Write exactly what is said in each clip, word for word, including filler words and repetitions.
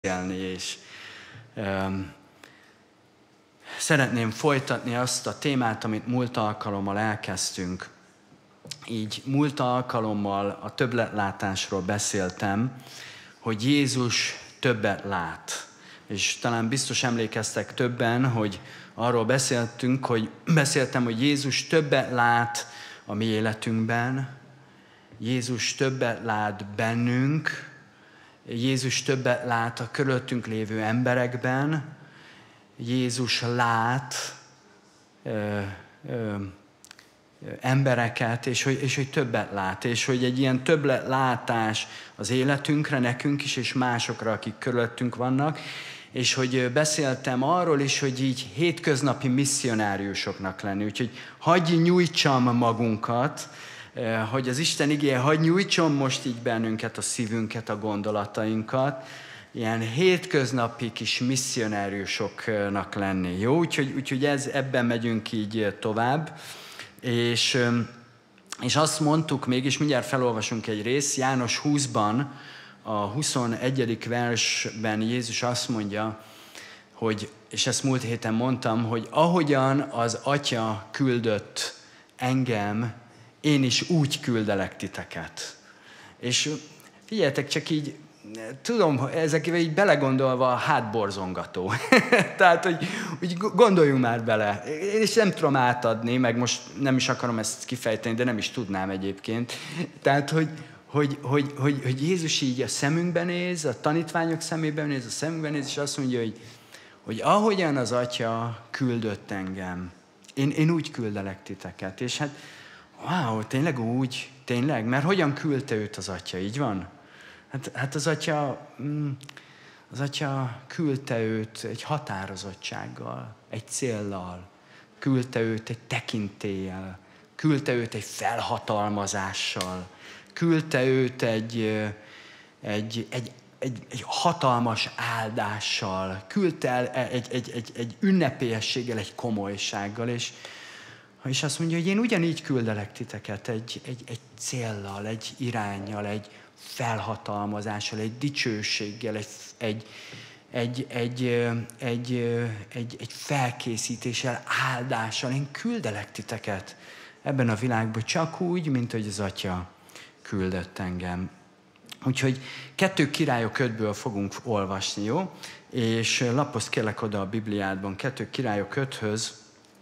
beszélni, és um, szeretném folytatni azt a témát, amit múlt alkalommal elkezdtünk. Így múlt alkalommal a többletlátásról beszéltem, hogy Jézus többet lát. És talán biztos emlékeztek többen, hogy arról beszéltünk, hogy beszéltem, hogy Jézus többet lát a mi életünkben, Jézus többet lát bennünk, Jézus többet lát a körülöttünk lévő emberekben, Jézus lát ö, ö, embereket, és hogy, és hogy többet lát, és hogy egy ilyen többletlátás az életünkre, nekünk is, és másokra, akik körülöttünk vannak, és hogy beszéltem arról is, hogy így hétköznapi misszionáriusoknak lenni, úgyhogy hagyj nyújtsam magunkat, hogy az Isten igéje, hagyj nyújtson most így bennünket, a szívünket, a gondolatainkat, ilyen hétköznapi kis misszionáriusoknak lenni, jó? Úgyhogy, úgyhogy ez, ebben megyünk így tovább, és, és azt mondtuk még, és mindjárt felolvasunk egy részt, János húszban, a huszonegyedik versben Jézus azt mondja, hogy, és ezt múlt héten mondtam, hogy ahogyan az Atya küldött engem, én is úgy küldelek titeket. És figyeljetek, csak így, tudom, ezekkel így belegondolva hátborzongató. Tehát, hogy, hogy gondoljunk már bele. Én is nem tudom átadni, meg most nem is akarom ezt kifejteni, de nem is tudnám egyébként. Tehát, hogy, hogy, hogy, hogy, hogy Jézus így a szemünkben néz, a tanítványok szemében néz, a szemünkben néz, és azt mondja, hogy, hogy ahogyan az Atya küldött engem, én, én úgy küldelek titeket. És hát wow, tényleg úgy, tényleg? Mert hogyan küldte őt az Atya, így van? Hát, hát az Atya, az Atya küldte őt egy határozottsággal, egy céllal, küldte őt egy tekintéllyel, küldte őt egy felhatalmazással, küldte őt egy, egy, egy, egy, egy hatalmas áldással, küldte el egy, egy, egy, egy ünnepélyességgel, egy komolysággal, és És azt mondja, hogy én ugyanígy küldelek titeket egy, egy, egy céllal, egy iránnyal, egy felhatalmazással, egy dicsőséggel, egy, egy, egy, egy, egy, egy, egy felkészítéssel, áldással. Én küldelek titeket ebben a világban csak úgy, mint hogy az Atya küldött engem. Úgyhogy kettő Királyok ötből fogunk olvasni, jó? És lapozd kérlek oda a Bibliádban, kettő Királyok öthöz,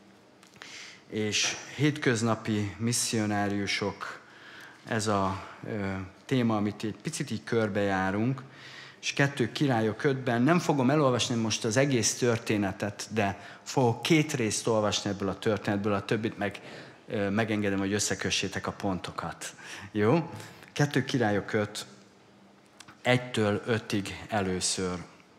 és hétköznapi misszionáriusok, ez a ö, téma, amit egy picit így körbejárunk, és kettő Királyok ötben nem fogom elolvasni most az egész történetet, de fogok két részt olvasni ebből a történetből, a többit meg ö, megengedem, hogy összekössétek a pontokat. Jó? kettő Királyok öt, egytől ötig először.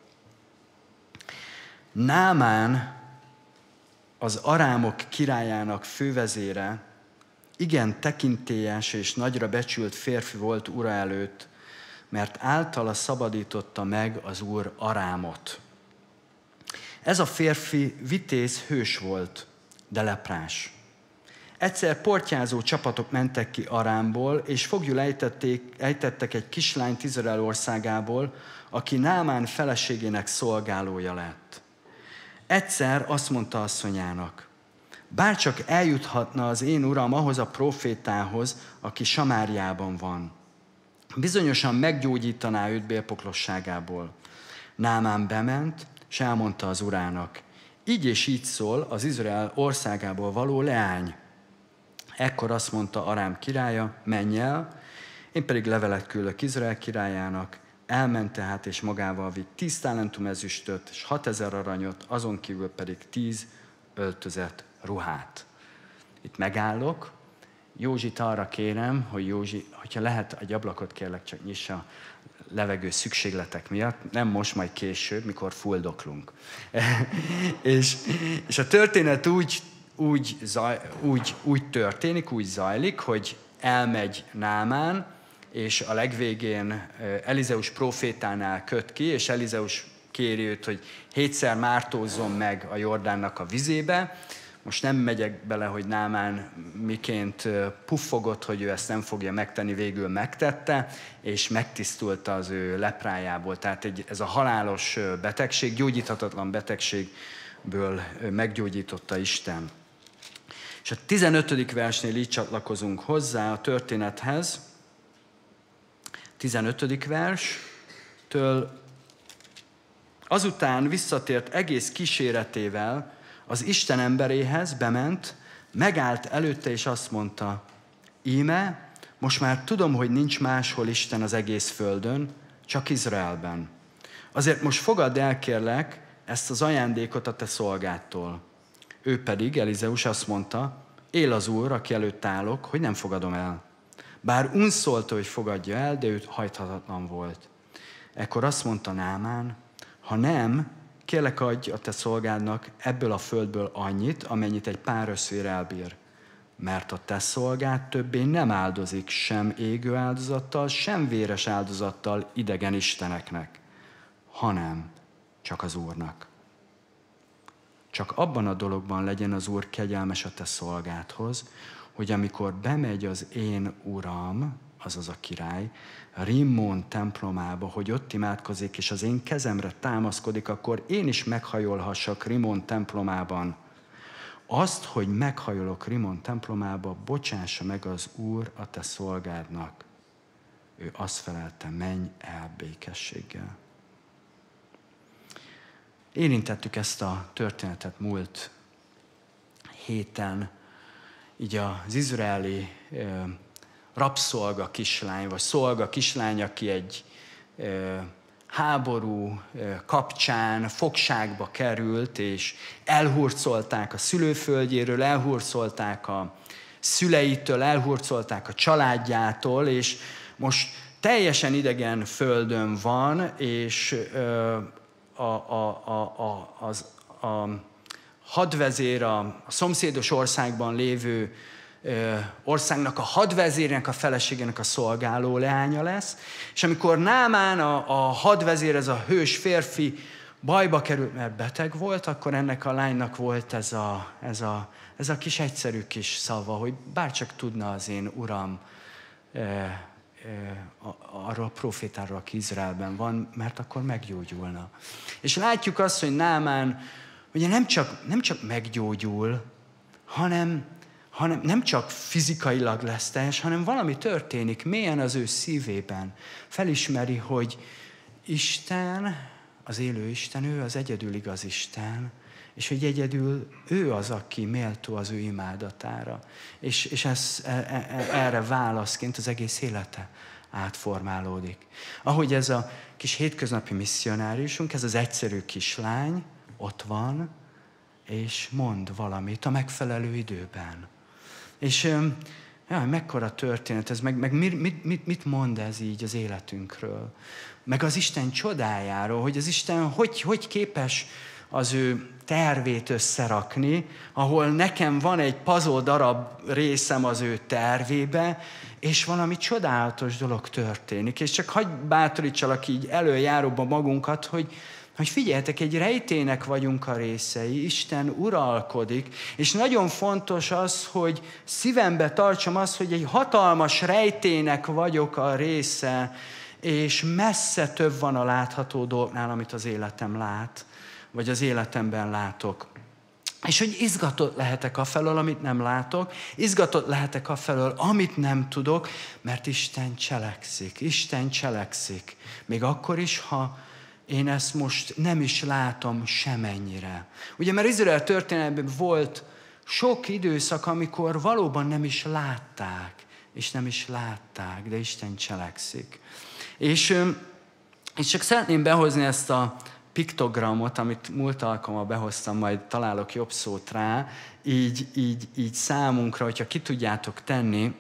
Námán, az arámok királyának fővezére, igen tekintélyes és nagyra becsült férfi volt ura előtt, mert általa szabadította meg az Úr Arámot. Ez a férfi vitéz hős volt, de leprás. Egyszer portyázó csapatok mentek ki Arámból, és foglyul ejtették, ejtettek egy kislányt Izrael országából, aki Námán feleségének szolgálója lett. Egyszer azt mondta asszonyának, bárcsak eljuthatna az én uram ahhoz a profétához, aki Samáriában van. Bizonyosan meggyógyítaná őt bélpoklosságából. Námán bement, és elmondta az urának, így és így szól az Izrael országából való leány. Ekkor azt mondta Arám királya, menj el, én pedig levelet küldök Izrael királyának. Elment tehát, és magával vitt tíz talentum ezüstöt, és hatezer aranyot, azon kívül pedig tíz öltözett ruhát. Itt megállok. Józsit arra kérem, hogy Józsi, hogyha lehet, egy ablakot kérlek, csak nyissa levegő szükségletek miatt, nem most, majd később, mikor fuldoklunk. és, és a történet úgy, úgy, zaj, úgy, úgy történik, úgy zajlik, hogy elmegy Námán, és a legvégén Elizeus profétánál köt ki, és Elizeus kéri őt, hogy hétszer mártózzon meg a Jordánnak a vizébe, most nem megyek bele, hogy Námán miként puffogott, hogy ő ezt nem fogja megtenni, végül megtette, és megtisztult az ő leprájából. Tehát egy, ez a halálos betegség, gyógyíthatatlan betegségből meggyógyította Isten. És a tizenötödik versnél így csatlakozunk hozzá a történethez. tizenötödik verstől azután visszatért egész kíséretével az Isten emberéhez, bement, megállt előtte és azt mondta, íme, most már tudom, hogy nincs máshol Isten az egész földön, csak Izraelben. Azért most fogadd el, kérlek, ezt az ajándékot a te szolgádtól. Ő pedig, Elizeus azt mondta, él az Úr, aki előtt állok, hogy nem fogadom el. Bár unszolta, hogy fogadja el, de ő hajthatatlan volt. Ekkor azt mondta Námán, ha nem, kérlek adj a te szolgádnak ebből a földből annyit, amennyit egy pár összvér elbír. Mert a te szolgád többé nem áldozik sem égő áldozattal, sem véres áldozattal idegen isteneknek, hanem csak az Úrnak. Csak abban a dologban legyen az Úr kegyelmes a te szolgádhoz, hogy amikor bemegy az én uram, azaz a király, Rimmon templomába, hogy ott imádkozik, és az én kezemre támaszkodik, akkor én is meghajolhassak Rimmon templomában. Azt, hogy meghajolok Rimmon templomába, bocsássa meg az Úr a te szolgádnak. Ő azt felelte, menj el békességgel. Érintettük ezt a történetet múlt héten, így az izraeli eh, rabszolga kislány, vagy szolga kislány, aki egy eh, háború eh, kapcsán fogságba került, és elhurcolták a szülőföldjéről, elhurcolták a szüleitől, elhurcolták a családjától, és most teljesen idegen földön van, és eh, a, a, a, a, az, a hadvezér, a, a szomszédos országban lévő ö, országnak a hadvezérnek, a feleségének a szolgáló leánya lesz, és amikor Námán a, a hadvezér, ez a hős férfi bajba került, mert beteg volt, akkor ennek a lánynak volt ez a, ez a, ez a kis egyszerű kis szava, hogy bárcsak tudna az én uram ö, arról a profétáról, aki Izraelben van, mert akkor meggyógyulna. És látjuk azt, hogy Námán ugye nem csak, nem csak meggyógyul, hanem, hanem nem csak fizikailag lesz teljes, hanem valami történik mélyen az ő szívében. Felismeri, hogy Isten, az élő Isten, ő az egyedül igaz Isten, és hogy egyedül ő az, aki méltó az ő imádatára. És, és ez, erre válaszként az egész élete átformálódik. Ahogy ez a kis hétköznapi misszionáriusunk, ez az egyszerű kislány ott van, és mond valamit a megfelelő időben. És jaj, mekkora történet ez, meg, meg mit, mit, mit mond ez így az életünkről? Meg az Isten csodájáról, hogy az Isten hogy, hogy képes az ő tervét összerakni, ahol nekem van egy puzzle darab részem az ő tervébe, és valami csodálatos dolog történik. És csak hagyj bátorítsalak így előjáróban magunkat, hogy, hogy figyeljetek, egy rejtének vagyunk a részei, Isten uralkodik, és nagyon fontos az, hogy szívembe tartsam azt, hogy egy hatalmas rejtének vagyok a része, és messze több van a látható dolgnál, amit az életem lát, vagy az életemben látok. És hogy izgatott lehetek afelől, amit nem látok, izgatott lehetek afelől, amit nem tudok, mert Isten cselekszik, Isten cselekszik. Még akkor is, ha én ezt most nem is látom semennyire. Ugye, mert Izrael történetben volt sok időszak, amikor valóban nem is látták, és nem is látták, de Isten cselekszik. És, és csak szeretném behozni ezt a piktogramot, amit múlt alkalommal behoztam, majd találok jobb szót rá, így, így, így számunkra, hogyha ki tudjátok tenni,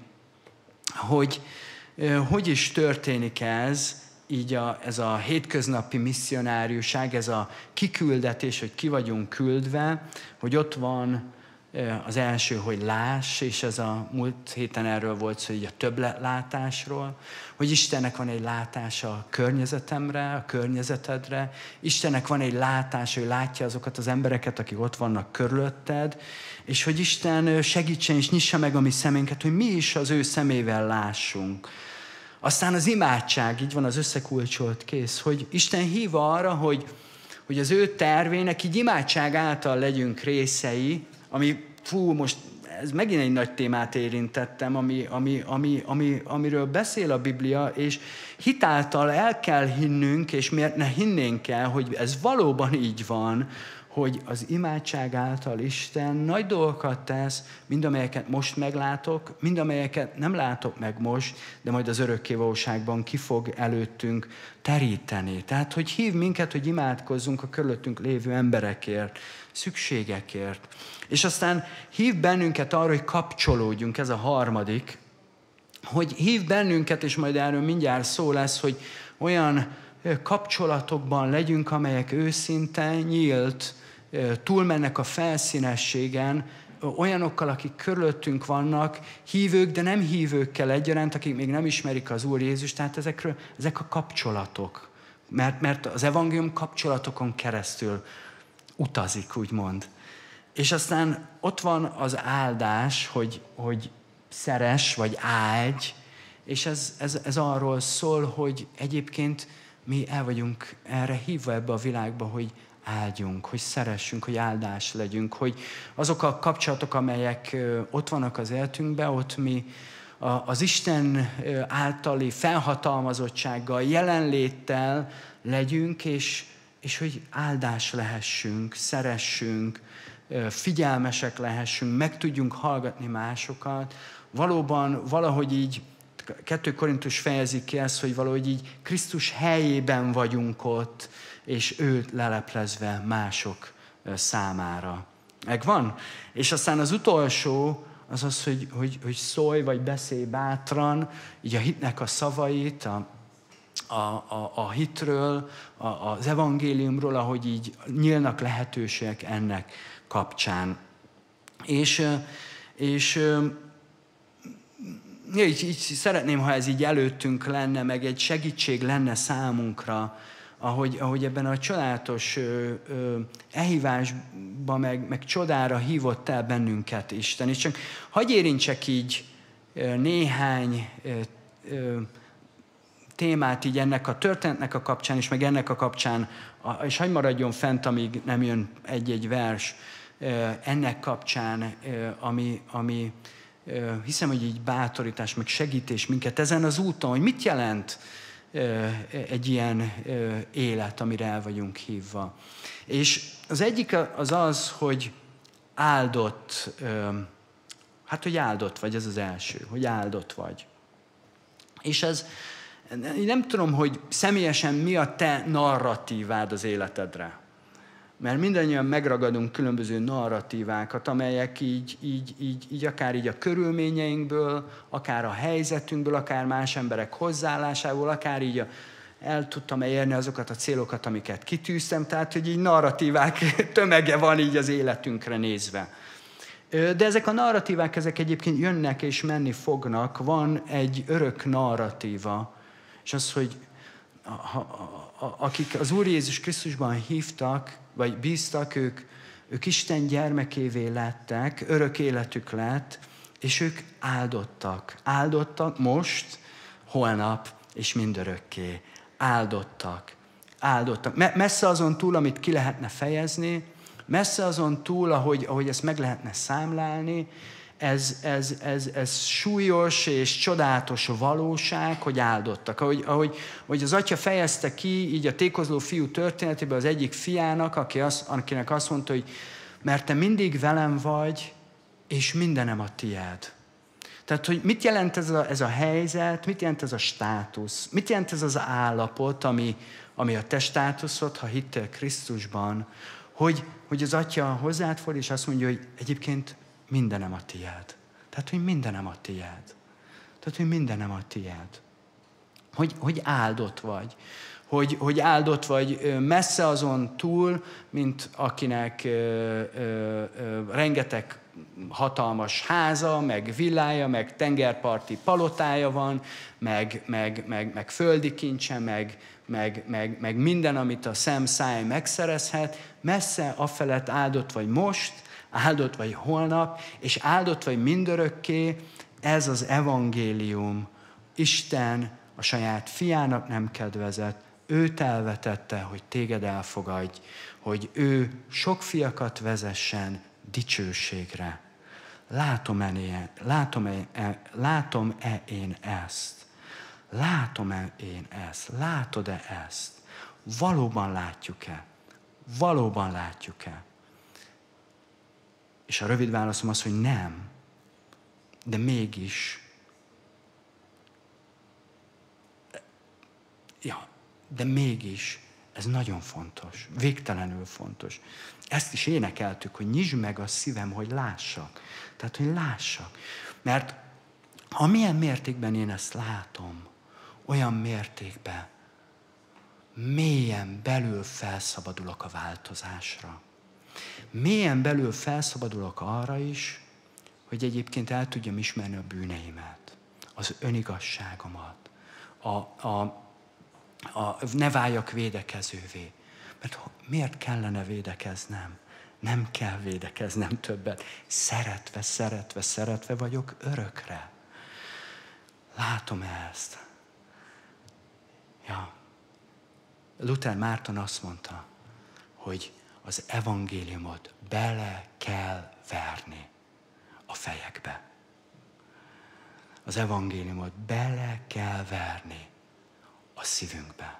hogy hogy is történik ez, így a, ez a hétköznapi misszionáriuság, ez a kiküldetés, hogy ki vagyunk küldve, hogy ott van Az első, hogy láss, és ez a múlt héten erről volt szó, hogy a többletlátásról, hogy Istennek van egy látása a környezetemre, a környezetedre, Istennek van egy látása, hogy látja azokat az embereket, akik ott vannak körülötted, és hogy Isten segítsen és nyissa meg a mi szeménket, hogy mi is az ő szemével lássunk. Aztán az imádság, így van az összekulcsolt kész, hogy Isten hív arra, hogy, hogy az ő tervének így imádság által legyünk részei, ami, fú, most ez megint egy nagy témát érintettem, ami, ami, ami, ami, amiről beszél a Biblia, és hitáltal el kell hinnünk, és miért ne hinnénk el, hogy ez valóban így van, hogy az imádság által Isten nagy dolgokat tesz, mind amelyeket most meglátok, mind amelyeket nem látok meg most, de majd az örökkévalóságban ki fog előttünk teríteni. Tehát, hogy hív minket, hogy imádkozzunk a körülöttünk lévő emberekért, szükségekért. És aztán hív bennünket arra, hogy kapcsolódjunk, ez a harmadik, hogy hív bennünket, és majd erről mindjárt szó lesz, hogy olyan kapcsolatokban legyünk, amelyek őszinte, nyílt, túlmennek a felszínességen, olyanokkal, akik körülöttünk vannak, hívők, de nem hívőkkel egyaránt, akik még nem ismerik az Úr Jézust, tehát ezekről, ezek a kapcsolatok. Mert, mert az evangélium kapcsolatokon keresztül utazik, úgymond. És aztán ott van az áldás, hogy, hogy szeress, vagy áldj, és ez, ez, ez arról szól, hogy egyébként mi el vagyunk erre hívva ebbe a világba, hogy áldjunk, hogy szeressünk, hogy áldás legyünk, hogy azok a kapcsolatok, amelyek ott vannak az életünkben, ott mi az Isten általi felhatalmazottsággal, jelenléttel legyünk, és, és hogy áldás lehessünk, szeressünk, figyelmesek lehessünk, meg tudjunk hallgatni másokat. Valóban valahogy így, kettő Korintus fejezik ki ezt, hogy valahogy így Krisztus helyében vagyunk ott, és őt leleplezve mások számára. Megvan? És aztán az utolsó az az, hogy, hogy, hogy szólj, vagy beszélj bátran, így a hitnek a szavait, a, a, a, a hitről, a, az evangéliumról, ahogy így nyílnak lehetőségek ennek kapcsán. És, és így, így szeretném, ha ez így előttünk lenne, meg egy segítség lenne számunkra, ahogy, ahogy ebben a csodálatos ö, ö, elhívásban, meg, meg csodára hívott el bennünket Isten. És csak hagyj érintsek így ö, néhány ö, ö, témát így ennek a történetnek a kapcsán, és meg ennek a kapcsán, a, és hagyj maradjon fent, amíg nem jön egy-egy vers, ö, ennek kapcsán, ö, ami, ami ö, hiszem, hogy így bátorítás, meg segítés minket ezen az úton, hogy mit jelent egy ilyen élet, amire el vagyunk hívva. És az egyik az az, hogy áldott, hát hogy áldott vagy, ez az első, hogy áldott vagy. És ez, nem tudom, hogy személyesen mi a te narratívád az életedre. Mert mindannyian megragadunk különböző narratívákat, amelyek így, így, így, így akár így a körülményeinkből, akár a helyzetünkből, akár más emberek hozzáállásából, akár így a, el tudtam érni azokat a célokat, amiket kitűztem, tehát hogy így narratívák tömege van így az életünkre nézve. De ezek a narratívák, ezek egyébként jönnek és menni fognak, van egy örök narratíva, és az, hogy a, a, a, akik az Úr Jézus Krisztusban hívtak, vagy bíztak, ők, ők Isten gyermekévé lettek, örök életük lett, és ők áldottak. Áldottak most, holnap, és mindörökké. Áldottak. Áldottak. Messze azon túl, amit ki lehetne fejezni, messze azon túl, ahogy, ahogy ezt meg lehetne számlálni, ez, ez, ez, ez súlyos és csodálatos valóság, hogy áldottak. Ahogy, ahogy, ahogy az atya fejezte ki, így a tékozló fiú történetében az egyik fiának, aki az, akinek azt mondta, hogy mert te mindig velem vagy, és mindenem a tiéd. Tehát, hogy mit jelent ez a, ez a helyzet, mit jelent ez a státusz, mit jelent ez az állapot, ami, ami a te státuszod, ha hittél Krisztusban, hogy, hogy az atya hozzád fordul, és azt mondja, hogy egyébként mindenem a tiéd. Tehát, hogy mindenem a tiéd. Tehát, hogy mindenem a tiéd. Hogy, hogy áldott vagy. Hogy, hogy áldott vagy messze azon túl, mint akinek ö, ö, ö, rengeteg hatalmas háza, meg villája, meg tengerparti palotája van, meg, meg, meg, meg földi kincse, meg, meg, meg, meg minden, amit a szem, száj megszerezhet, messze afelett áldott vagy most, áldott vagy holnap, és áldott vagy mindörökké. Ez az evangélium. Isten a saját fiának nem kedvezett, őt elvetette, hogy téged elfogadj, hogy ő sok fiakat vezessen dicsőségre. Látom-e, látom-e, látom-e én ezt? Látom-e én ezt? Látod-e ezt? Valóban látjuk-e? Valóban látjuk-e? És a rövid válaszom az, hogy nem. De mégis. Ja, de mégis ez nagyon fontos. Végtelenül fontos. Ezt is énekeltük, hogy nyisd meg a szívem, hogy lássak. Tehát, hogy lássak. Mert amilyen mértékben én ezt látom, olyan mértékben mélyen belül felszabadulok a változásra. Mélyen belül felszabadulok arra is, hogy egyébként el tudjam ismerni a bűneimet, az önigazságomat, a, a, a, ne váljak védekezővé. Mert miért kellene védekeznem? Nem kell védekeznem többet. Szeretve, szeretve, szeretve vagyok örökre. Látom ezt. Ja. Luther Márton azt mondta, hogy az evangéliumot bele kell verni a fejekbe. Az evangéliumot bele kell verni a szívünkbe.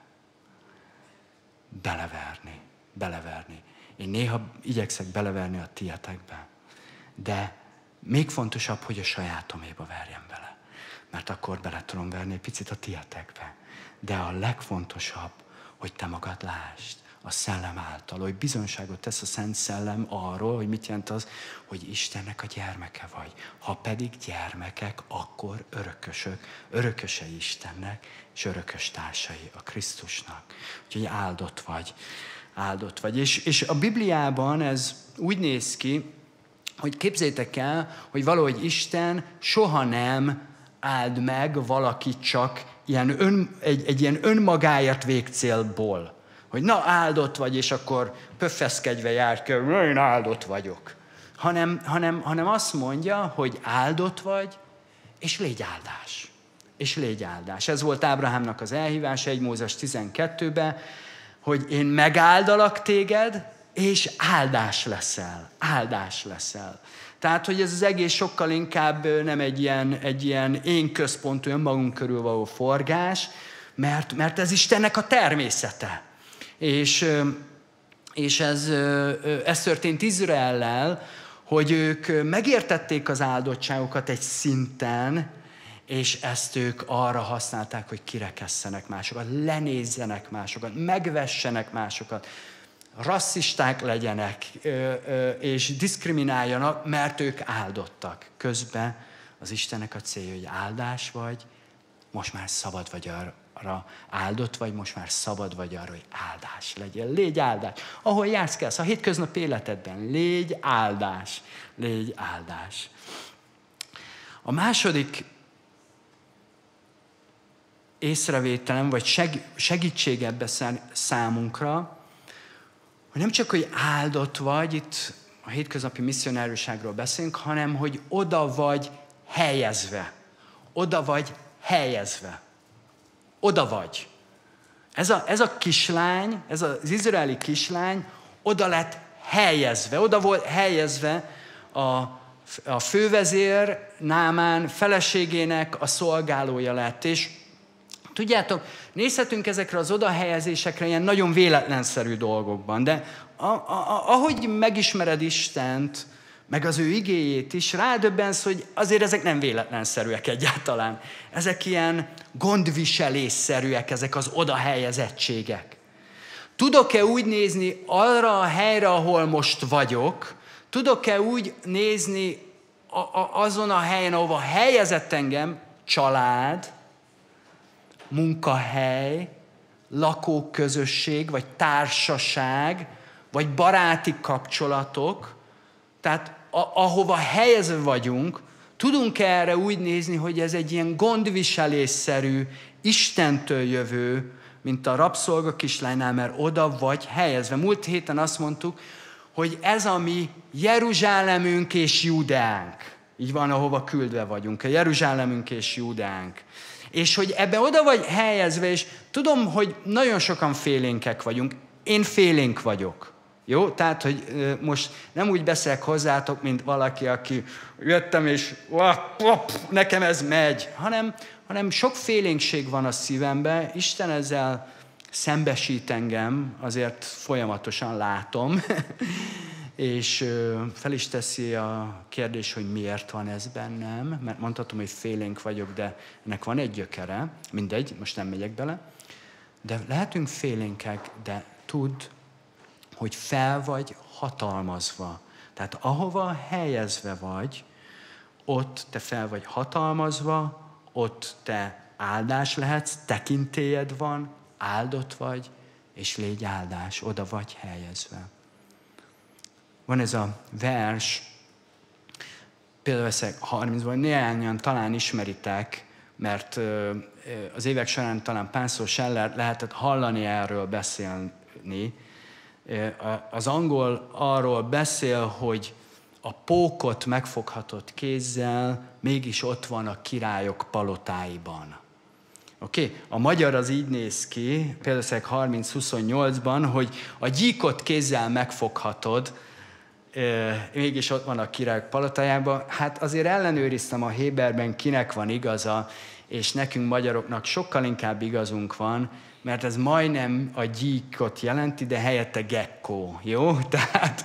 Beleverni, beleverni. Én néha igyekszek beleverni a tietekbe, de még fontosabb, hogy a sajátoméba verjem bele. Mert akkor bele tudom verni egy picit a tietekbe. De a legfontosabb, hogy te magad lásd a szellem által, hogy bizonyságot tesz a Szent Szellem arról, hogy mit jelent az, hogy Istennek a gyermeke vagy. Ha pedig gyermekek, akkor örökösök, örökösei Istennek, és örökös társai a Krisztusnak. Úgyhogy áldott vagy, áldott vagy. És, és a Bibliában ez úgy néz ki, hogy képzeljétek el, hogy valahogy Isten soha nem áld meg valakit csak ilyen ön, egy, egy ilyen önmagáért végcélból. Hogy na, áldott vagy, és akkor pöffeszkedve jár ki, én áldott vagyok. Hanem, hanem, hanem azt mondja, hogy áldott vagy, és légy áldás. És légy áldás. Ez volt Ábrahámnak az elhívása egy Mózes tizenkettőben, hogy én megáldalak téged, és áldás leszel. Áldás leszel. Tehát, hogy ez az egész sokkal inkább nem egy ilyen, egy ilyen én központú, önmagunk körül való forgás, mert, mert ez Istennek a természete. És, és ez, ez történt Izraellel, hogy ők megértették az áldottságokat egy szinten, és ezt ők arra használták, hogy kirekesszenek másokat, lenézzenek másokat, megvessenek másokat, rasszisták legyenek, és diszkrimináljanak, mert ők áldottak. Közben az Istennek a célja, hogy áldás vagy, most már szabad vagy arra, áldott vagy, most már szabad vagy arra, hogy áldás legyél. Légy áldás. Ahol jársz kell, a hétköznapi életedben, légy áldás. Légy áldás. A második észrevételem, vagy seg, segítség ebbe számunkra, hogy nem csak, hogy áldott vagy, itt a hétköznapi misszionárságról beszélünk, hanem, hogy oda vagy helyezve. Oda vagy helyezve. Oda vagy. Ez a, ez a kislány, ez az izraeli kislány oda lett helyezve. Oda volt helyezve a, a fővezér Námán feleségének a szolgálója lett. És tudjátok, nézhetünk ezekre az odahelyezésekre ilyen nagyon véletlenszerű dolgokban, de a, a, ahogy megismered Istent, meg az ő igéjét is, rádöbbensz, hogy azért ezek nem véletlenszerűek egyáltalán. Ezek ilyen gondviselésszerűek, ezek az odahelyezettségek. Tudok-e úgy nézni arra a helyre, ahol most vagyok? Tudok-e úgy nézni a, a, azon a helyen, ahova helyezett engem család, munkahely, lakóközösség, vagy társaság, vagy baráti kapcsolatok. Tehát a, ahova helyezve vagyunk, tudunk erre úgy nézni, hogy ez egy ilyen gondviselésszerű, Istentől jövő, mint a rabszolga kislánynál, mert oda vagy helyezve. Múlt héten azt mondtuk, hogy ez a mi Jeruzsálemünk és Júdeánk. Így van, ahova küldve vagyunk. A Jeruzsálemünk és Júdeánk. És hogy ebbe oda vagy helyezve, és tudom, hogy nagyon sokan félénkek vagyunk. Én félénk vagyok. Jó? Tehát, hogy most nem úgy beszélek hozzátok, mint valaki, aki jöttem, és nekem ez megy, hanem, hanem sok félénkség van a szívemben. Isten ezzel szembesít engem, azért folyamatosan látom, és fel is teszi a kérdés, hogy miért van ez bennem, mert mondhatom, hogy félénk vagyok, de ennek van egy gyökere, mindegy, most nem megyek bele, de lehetünk félénkek, de tudd, hogy fel vagy hatalmazva. Tehát ahova helyezve vagy, ott te fel vagy hatalmazva, ott te áldás lehetsz, tekintélyed van, áldott vagy, és légy áldás, oda vagy helyezve. Van ez a vers, például veszek harmincban, néhányan talán ismeritek, mert az évek során talán párszor se lehetett hallani erről beszélni. Az angol arról beszél, hogy a pókot megfoghatott kézzel mégis ott van a királyok palotáiban. Oké? Okay? A magyar az így néz ki, például harminc huszonnyolcban, hogy a gyíkot kézzel megfoghatod, mégis ott van a királyok palotájában. Hát azért ellenőriztem a Héberben, kinek van igaza, és nekünk magyaroknak sokkal inkább igazunk van, mert ez majdnem a gyíkot jelenti, de helyette gekkó, jó? Tehát,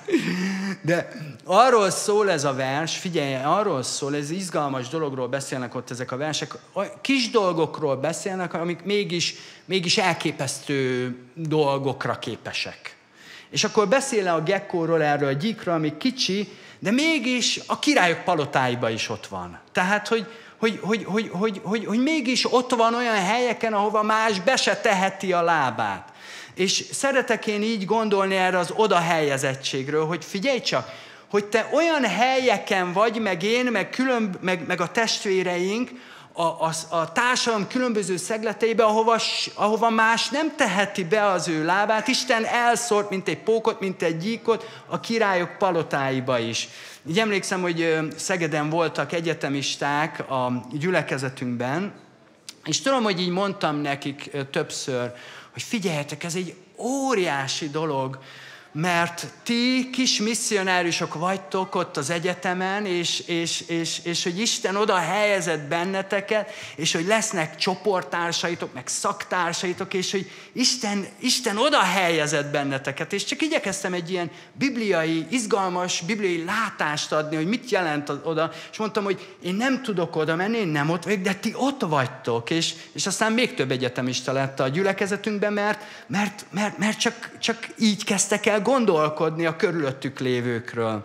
de arról szól ez a vers, figyelj, arról szól, ez izgalmas dologról beszélnek ott ezek a versek, kis dolgokról beszélnek, amik mégis, mégis elképesztő dolgokra képesek. És akkor beszél a gekkóról, erről a gyíkról, ami kicsi, de mégis a királyok palotáiba is ott van. Tehát, hogy Hogy, hogy, hogy, hogy, hogy, hogy mégis ott van olyan helyeken, ahova más be se teheti a lábát. És szeretek én így gondolni erre az oda helyezettségről, hogy figyelj csak, hogy te olyan helyeken vagy, meg én, meg, külön, meg, meg a testvéreink, a, a, a társadalom különböző szegleteibe, ahova, ahova más nem teheti be az ő lábát. Isten elszórt, mint egy pókot, mint egy gyíkot, a királyok palotáiba is. Így emlékszem, hogy Szegeden voltak egyetemisták a gyülekezetünkben, és tudom, hogy így mondtam nekik többször, hogy figyeljetek, ez egy óriási dolog, mert ti kis misszionáriusok vagytok ott az egyetemen, és, és, és, és hogy Isten oda helyezett benneteket, és hogy lesznek csoporttársaitok, meg szaktársaitok, és hogy Isten, Isten oda helyezett benneteket. És csak igyekeztem egy ilyen bibliai, izgalmas bibliai látást adni, hogy mit jelent oda, és mondtam, hogy én nem tudok oda menni, én nem ott vagyok, de ti ott vagytok. És, és aztán még több egyetemista lett a gyülekezetünkben, mert, mert, mert, mert csak, csak így kezdtek el gondolkodni a körülöttük lévőkről.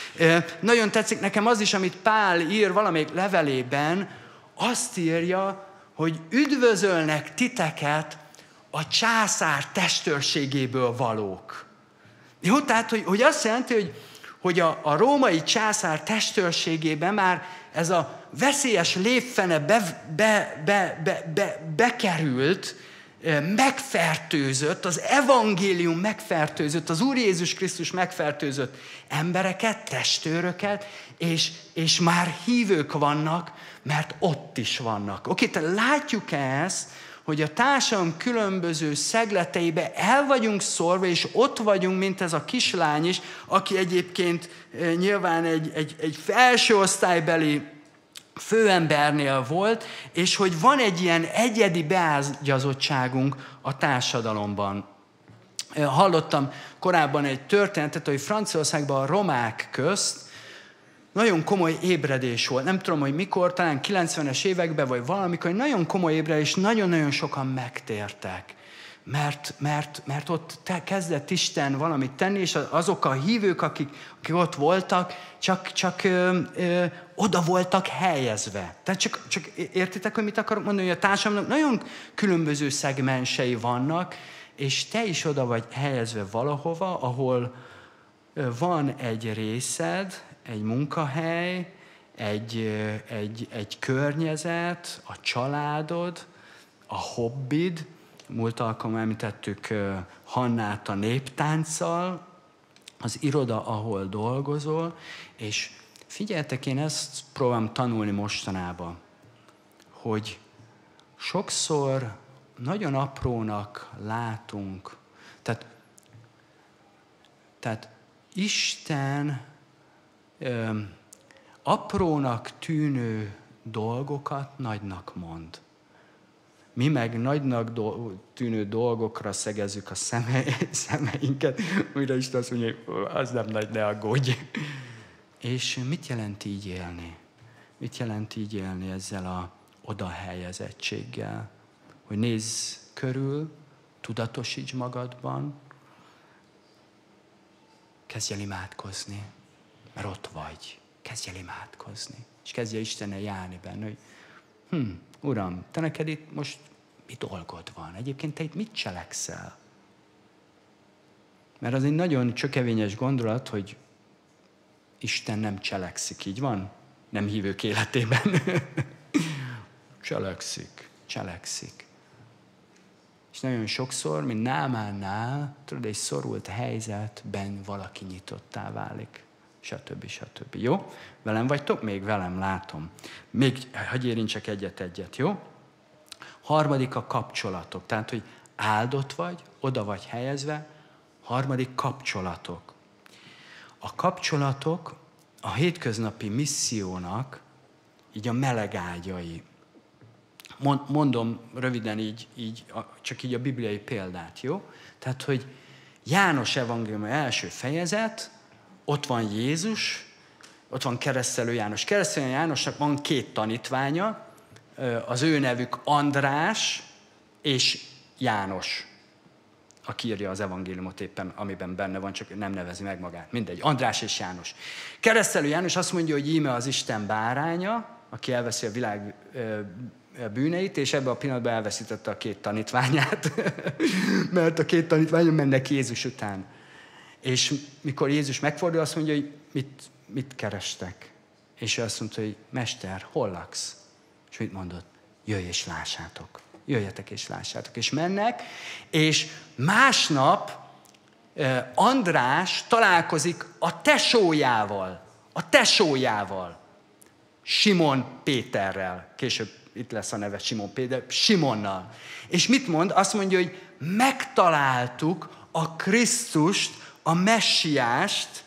Nagyon tetszik nekem az is, amit Pál ír valamelyik levelében, azt írja, hogy üdvözölnek titeket a császár testőrségéből valók. Jó, tehát, hogy, hogy azt jelenti, hogy, hogy a, a római császár testőrségében már ez a veszélyes lépfene be, be, be, be, be, bekerült, megfertőzött, az evangélium megfertőzött, az Úr Jézus Krisztus megfertőzött embereket, testőröket, és, és már hívők vannak, mert ott is vannak. Oké, tehát látjuk ezt, hogy a társadalom különböző szegleteibe el vagyunk szórva, és ott vagyunk, mint ez a kislány is, aki egyébként nyilván egy, egy, egy felső osztálybeli főembernél volt, és hogy van egy ilyen egyedi beágyazottságunk a társadalomban. Hallottam korábban egy történetet, hogy Franciaországban a romák közt nagyon komoly ébredés volt. Nem tudom, hogy mikor, talán kilencvenes években, vagy valamikor, hogy nagyon komoly ébredés, nagyon-nagyon sokan megtértek. Mert, mert, mert ott te kezdett Isten valamit tenni, és azok a hívők, akik, akik ott voltak, csak, csak ö, ö, oda voltak helyezve. Tehát csak, csak értitek, hogy mit akarok mondani, hogy a társadalomnak nagyon különböző szegmensei vannak, és te is oda vagy helyezve valahova, ahol, van egy részed, egy munkahely, egy, egy, egy környezet, a családod, a hobbid. Múlt alkalommal említettük Hannát a néptánccal, az iroda, ahol dolgozol, és figyeljetek, én ezt próbálom tanulni mostanában, hogy sokszor nagyon aprónak látunk. Tehát, tehát Isten ö, aprónak tűnő dolgokat nagynak mond. Mi meg nagynak do- tűnő dolgokra szegezzük a szeme, szemeinket, újra Isten azt mondja, hogy az nem nagy, ne aggódj. És mit jelent így élni? Mit jelent így élni ezzel a odahelyezettséggel? Hogy nézz körül, tudatosíts magadban, kezdj el imádkozni, mert ott vagy. Kezdj el imádkozni. És kezdj el Istennel járni benne, hogy hm, Uram, te neked itt most mi dolgod van? Egyébként te itt mit cselekszel? Mert az egy nagyon csökevényes gondolat, hogy Isten nem cselekszik, így van? Nem hívők életében. Cselekszik, cselekszik. És nagyon sokszor, mint Námánnál, tudod, egy szorult helyzetben valaki nyitottá válik. Stb. Stb. Jó? Velem vagytok? Még velem, látom. Még, hagyj érintsek egyet-egyet, jó? Harmadik a kapcsolatok. Tehát, hogy áldott vagy, oda vagy helyezve. Harmadik kapcsolatok. A kapcsolatok a hétköznapi missziónak így a melegágyai. Mondom röviden így, így, csak így a bibliai példát, jó? Tehát, hogy János evangélium első fejezet, ott van Jézus, ott van Keresztelő János. Keresztelő Jánosnak van két tanítványa, az ő nevük András és János, aki írja az evangéliumot éppen, amiben benne van, csak nem nevezi meg magát. Mindegy, András és János. Keresztelő János azt mondja, hogy íme az Isten báránya, aki elveszi a világ bűneit, és ebben a pillanatban elveszítette a két tanítványát, mert a két tanítvány mennek Jézus után. És mikor Jézus megfordul, azt mondja, hogy mit, mit kerestek? És ő azt mondta, hogy Mester, hol laksz? És mit mondott? Jöjj és lássátok. Jöjjetek és lássátok. És mennek, és másnap András találkozik a tesójával. A tesójával. Simon Péterrel. Később itt lesz a neve Simon Péter. Simonnal. És mit mond? Azt mondja, hogy megtaláltuk a Krisztust, a messiást,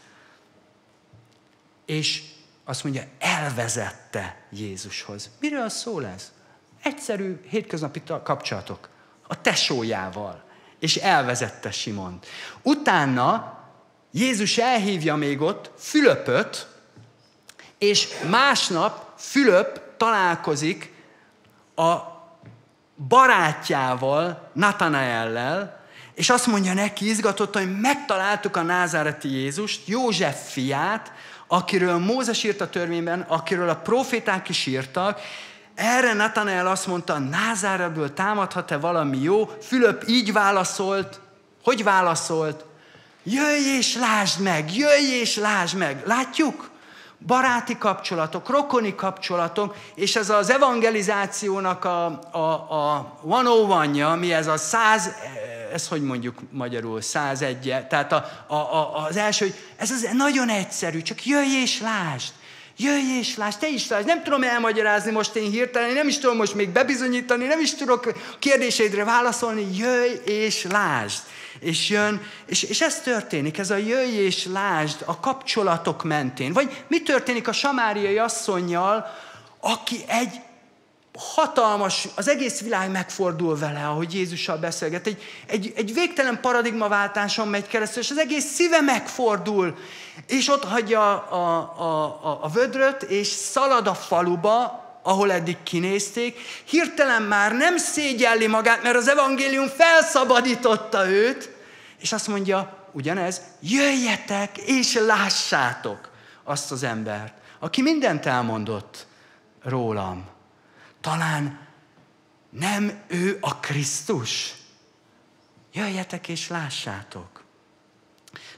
és azt mondja, elvezette Jézushoz. Miről szól ez? Egyszerű, hétköznapi kapcsolatok. A tesójával. És elvezette Simont. Utána Jézus elhívja még ott Fülöpöt, és másnap Fülöp találkozik a barátjával, Natanaellel, és azt mondja neki izgatottan, hogy megtaláltuk a názáreti Jézust, József fiát, akiről Mózes írt a törvényben, akiről a proféták is írtak. Erre Natanael azt mondta, Názáretből támadhat-e valami jó? Fülöp így válaszolt. Hogy válaszolt? Jöjj és lásd meg, jöjj és lásd meg. Látjuk? Baráti kapcsolatok, rokoni kapcsolatok, és ez az evangelizációnak a, a, a száz-egy-ja, mi ez a száz, ez hogy mondjuk magyarul, százegy, tehát a, a, a, az első, hogy ez az nagyon egyszerű, csak jöjj és lásd, jöjj és lásd, te is lásd, nem tudom elmagyarázni most én hirtelen, nem is tudom most még bebizonyítani, nem is tudok kérdéseidre válaszolni, jöjj és lásd. És jön, és, és ez történik, ez a jöjj és lásd a kapcsolatok mentén. Vagy mi történik a samáriai asszonnyal, aki egy hatalmas, az egész világ megfordul vele, ahogy Jézussal beszélget. Egy, egy, egy végtelen paradigmaváltáson megy keresztül, és az egész szíve megfordul. És ott hagyja a, a, a, a vödröt, és szalad a faluba, ahol eddig kinézték. Hirtelen már nem szégyelli magát, mert az evangélium felszabadította őt, és azt mondja, ugyanez, jöjjetek és lássátok azt az embert, aki mindent elmondott rólam. Talán nem ő a Krisztus? Jöjjetek és lássátok.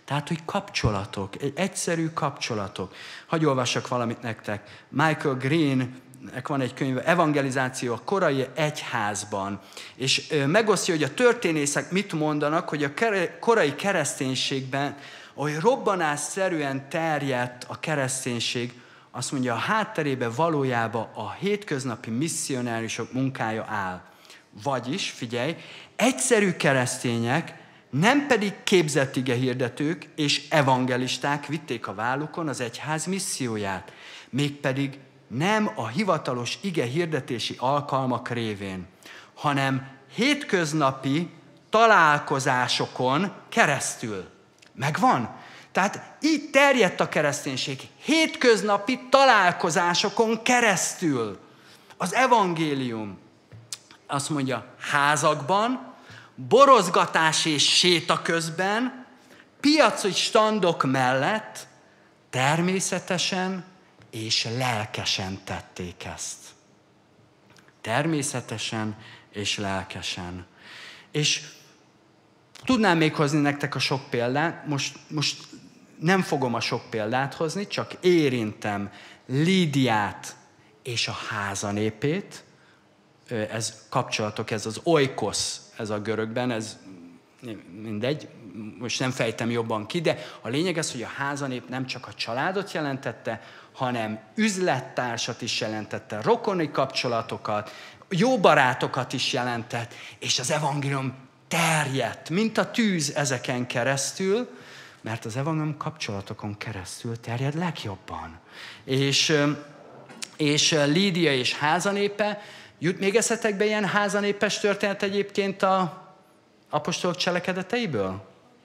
Tehát, hogy kapcsolatok, egy egyszerű kapcsolatok. Hagy olvassak valamit nektek. Michael Greennek van egy könyve, Evangelizáció a korai egyházban, és megosztja, hogy a történészek mit mondanak, hogy a korai kereszténységben, ahogy robbanásszerűen terjedt a kereszténység, azt mondja, a hátterében valójában a hétköznapi misszionárisok munkája áll. Vagyis, figyelj, egyszerű keresztények, nem pedig képzett igehirdetők és evangelisták vitték a vállukon az egyház misszióját, mégpedig nem a hivatalos igehirdetési alkalmak révén, hanem hétköznapi találkozásokon keresztül. Megvan? Tehát így terjedt a kereszténység, hétköznapi találkozásokon keresztül. Az evangélium, azt mondja, házakban, borozgatás és séta közben, piaci standok mellett természetesen és lelkesen tették ezt. Természetesen és lelkesen. És tudnám még hozni nektek a sok példát, most, most nem fogom a sok példát hozni, csak érintem Lídiát és a házanépét. Ez kapcsolatok, ez az oikosz, ez a görögben, ez mindegy, most nem fejtem jobban ki, de a lényeg az, hogy a házanép nem csak a családot jelentette, hanem üzlettársat is jelentette, rokoni kapcsolatokat, jó barátokat is jelentett, és az evangélium terjedt, mint a tűz ezeken keresztül, mert az evangélium kapcsolatokon keresztül terjed legjobban. És, és Lídia és házanépe, jut még eszetekbe ilyen házanépes történet egyébként a apostolok cselekedeteiből?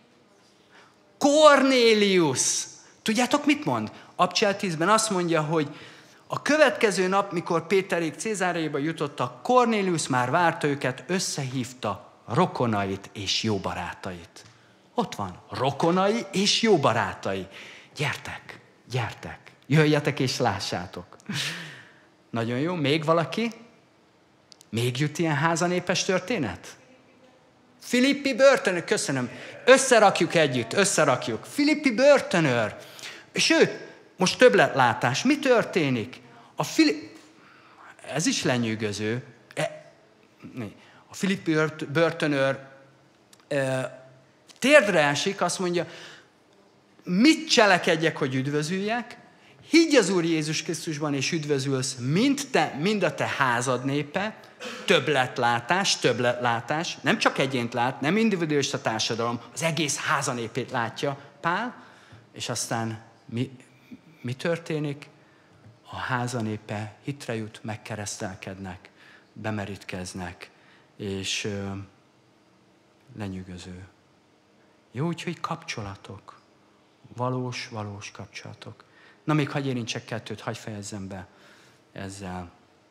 Kornélius! Tudjátok, mit mond? Abcsel tízben azt mondja, hogy a következő nap, mikor Péterék Cézáreába jutottak, Kornélius már várta őket, összehívta rokonait és jó barátait. Ott van, rokonai és jó barátai. Gyertek, gyertek, jöjjetek és lássátok. Nagyon jó, még valaki? Még jut ilyen házanépes történet? Filippi börtönőr, köszönöm. Összerakjuk együtt, összerakjuk. Filippi börtönőr. Sőt, most többletlátás. Mi történik? A Fili... Ez is lenyűgöző. A Filippi börtönőr térdre esik, azt mondja, mit cselekedjek, hogy üdvözüljek? Higgy az Úr Jézus Krisztusban, és üdvözülsz, mind te, mind a te házad népe, többletlátás, többletlátás, nem csak egyént lát, nem individualista társadalom, az egész házanépét látja Pál, és aztán mi, mi történik? A házanépe hitre jut, megkeresztelkednek, bemerítkeznek, és ö, lenyűgöző. Jó, úgyhogy kapcsolatok, valós, valós kapcsolatok. Na, még hagyj érintsek kettőt, hagyj fejezzem be ezzel.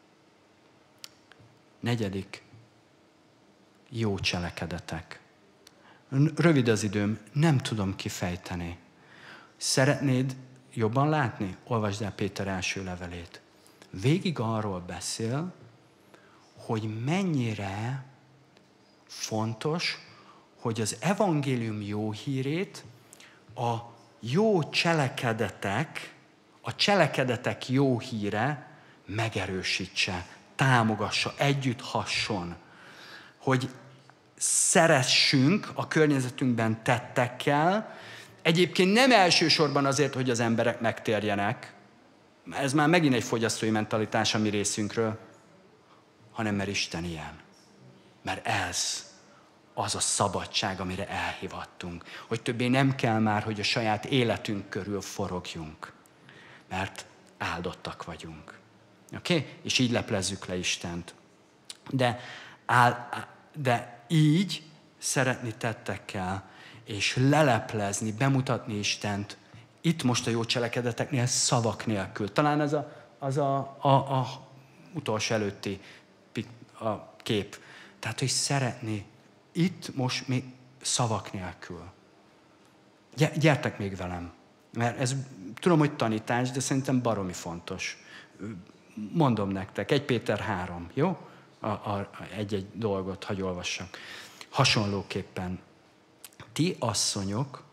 Negyedik, jó cselekedetek. Rövid az időm, nem tudom kifejteni. Szeretnéd jobban látni? Olvasd el Péter első levelét. Végig arról beszél, hogy mennyire fontos, hogy az evangélium jó hírét a jó cselekedetek, a cselekedetek jó híre megerősítse, támogassa, együtt hasson, hogy szeressünk a környezetünkben tettekkel, egyébként nem elsősorban azért, hogy az emberek megtérjenek, ez már megint egy fogyasztói mentalitás a mi részünkről, hanem mert Isten ilyen. Mert ez az a szabadság, amire elhivattunk, hogy többé nem kell már, hogy a saját életünk körül forogjunk, mert áldottak vagyunk. Oké? Okay? És így leplezzük le Istent. De, áll, de így szeretni tettekkel, és leleplezni, bemutatni Istent, itt most a jó cselekedeteknél szavak nélkül. Talán ez a, az a, a, a utolsó előtti a kép. Tehát, hogy szeretni itt most még szavak nélkül. Gyertek még velem, mert ez tudom, hogy tanítás, de szerintem baromi fontos. Mondom nektek, egy Péter három, jó? A, a, egy-egy dolgot, hagy olvassak. Hasonlóképpen, ti asszonyok,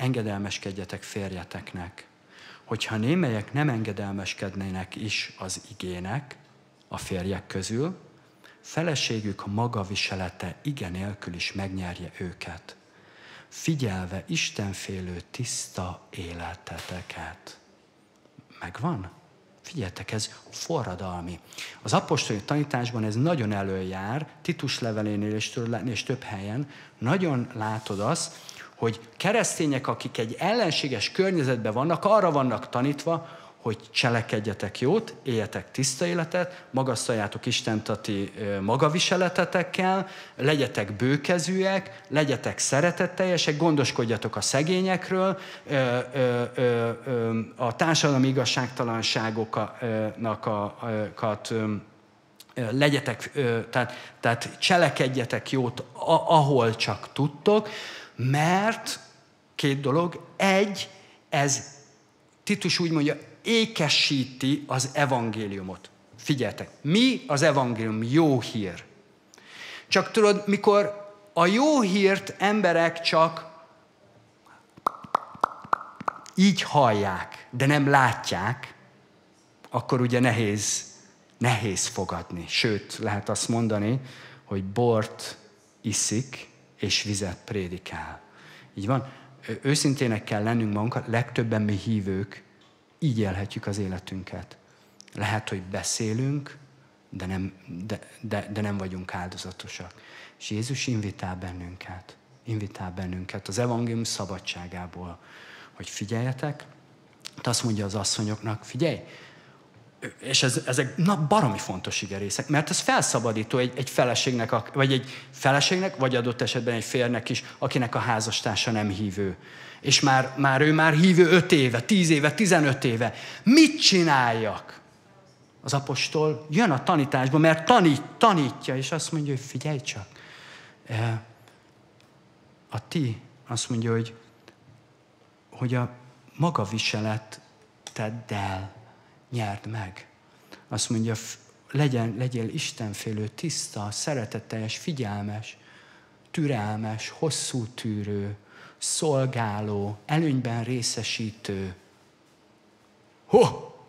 engedelmeskedjetek férjeteknek. Hogyha némelyek nem engedelmeskednének is az igének a férjek közül, feleségük maga viselete ige nélkül is megnyerje őket, figyelve istenfélő tiszta életeteket. Megvan? Figyeljetek, ez forradalmi. Az apostoli tanításban ez nagyon előjár, Titus levelénél és, és több helyen, nagyon látod azt, hogy keresztények, akik egy ellenséges környezetben vannak, arra vannak tanítva, hogy cselekedjetek jót, éljetek tiszta életet, magasztaljátok Istent a ti magaviseletetekkel, legyetek bőkezűek, legyetek szeretetteljesek, gondoskodjatok a szegényekről, a társadalmi igazságtalanságokat legyetek, tehát, tehát cselekedjetek jót, ahol csak tudtok, mert két dolog, egy, ez Titus úgy mondja, ékesíti az evangéliumot. Figyeljetek, mi az evangélium? Jó hír. Csak tudod, mikor a jó hírt emberek csak így hallják, de nem látják, akkor ugye nehéz, nehéz fogadni. Sőt, lehet azt mondani, hogy bort iszik, és vizet prédikál. Így van? Őszintének kell lennünk magunkat, legtöbben mi hívők így élhetjük az életünket. Lehet, hogy beszélünk, de nem, de, de, de nem vagyunk áldozatosak. És Jézus invitál bennünket, invitál bennünket az evangélium szabadságából, hogy figyeljetek, de azt mondja az asszonyoknak, figyelj, és ez, ezek na, baromi fontos igerészek, mert ez felszabadító egy, egy feleségnek, vagy egy feleségnek, vagy adott esetben egy férnek is, akinek a házastársa nem hívő. És már, már ő már hívő öt éve, tíz éve, tizenöt éve. Mit csináljak? Az apostol jön a tanításba, mert tanít, tanítja, és azt mondja, hogy figyelj csak. A ti, azt mondja, hogy, hogy a magaviseleteddel nyerd meg. Azt mondja, legyen, legyél istenfélő, tiszta, szeretetteljes, figyelmes, türelmes, hosszú tűrő, szolgáló, előnyben részesítő. Ho!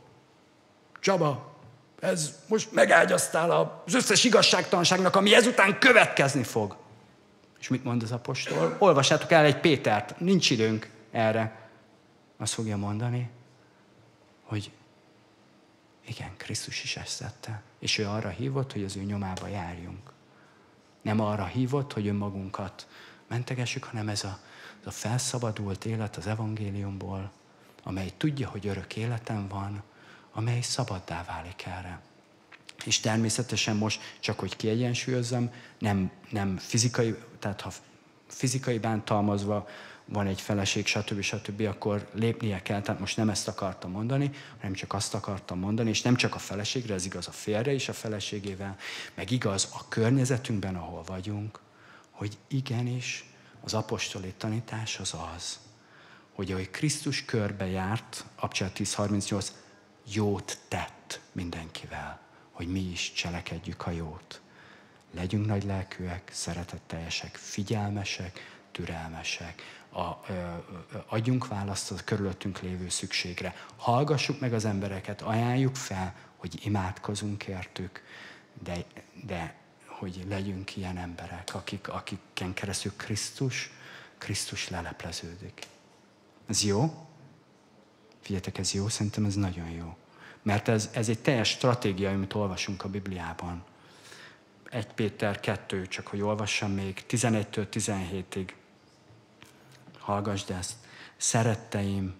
Csaba, ez most megágyaztál az összes igazságtalanságnak, ami ezután következni fog. És mit mond az apostol? Olvassátok el egy Pétert, nincs időnk erre. Azt fogja mondani, hogy igen, Krisztus is ezt tette. És ő arra hívott, hogy az ő nyomába járjunk. Nem arra hívott, hogy önmagunkat mentegessük, hanem ez a, ez a felszabadult élet az evangéliumból, amely tudja, hogy örök életem van, amely szabaddá válik erre. És természetesen most, csak hogy kiegyensúlyozzam, nem, nem fizikai, tehát ha fizikai bántalmazva van egy feleség, stb. stb., akkor lépnie kell. Tehát most nem ezt akartam mondani, hanem csak azt akartam mondani, és nem csak a feleségre, ez igaz a férjre is a feleségével, meg igaz a környezetünkben, ahol vagyunk, hogy igenis az apostoli tanítás az az, hogy ahogy Krisztus körbe járt, Apostolok tíz harmincnyolc, jót tett mindenkivel, hogy mi is cselekedjük a jót. Legyünk nagy lelkűek, szeretetteljesek, figyelmesek, türelmesek, a, ö, ö, adjunk választ a körülöttünk lévő szükségre. Hallgassuk meg az embereket, ajánljuk fel, hogy imádkozunk értük, de, de hogy legyünk ilyen emberek, akik, akiken keresztül Krisztus, Krisztus lelepleződik. Ez jó? Figyeljetek, ez jó? Szerintem ez nagyon jó. Mert ez, ez egy teljes stratégia, amit olvasunk a Bibliában. egy Péter kettő, csak hogy olvassam még, tizenegytől tizenhétig. Hallgasd ezt. Szeretteim,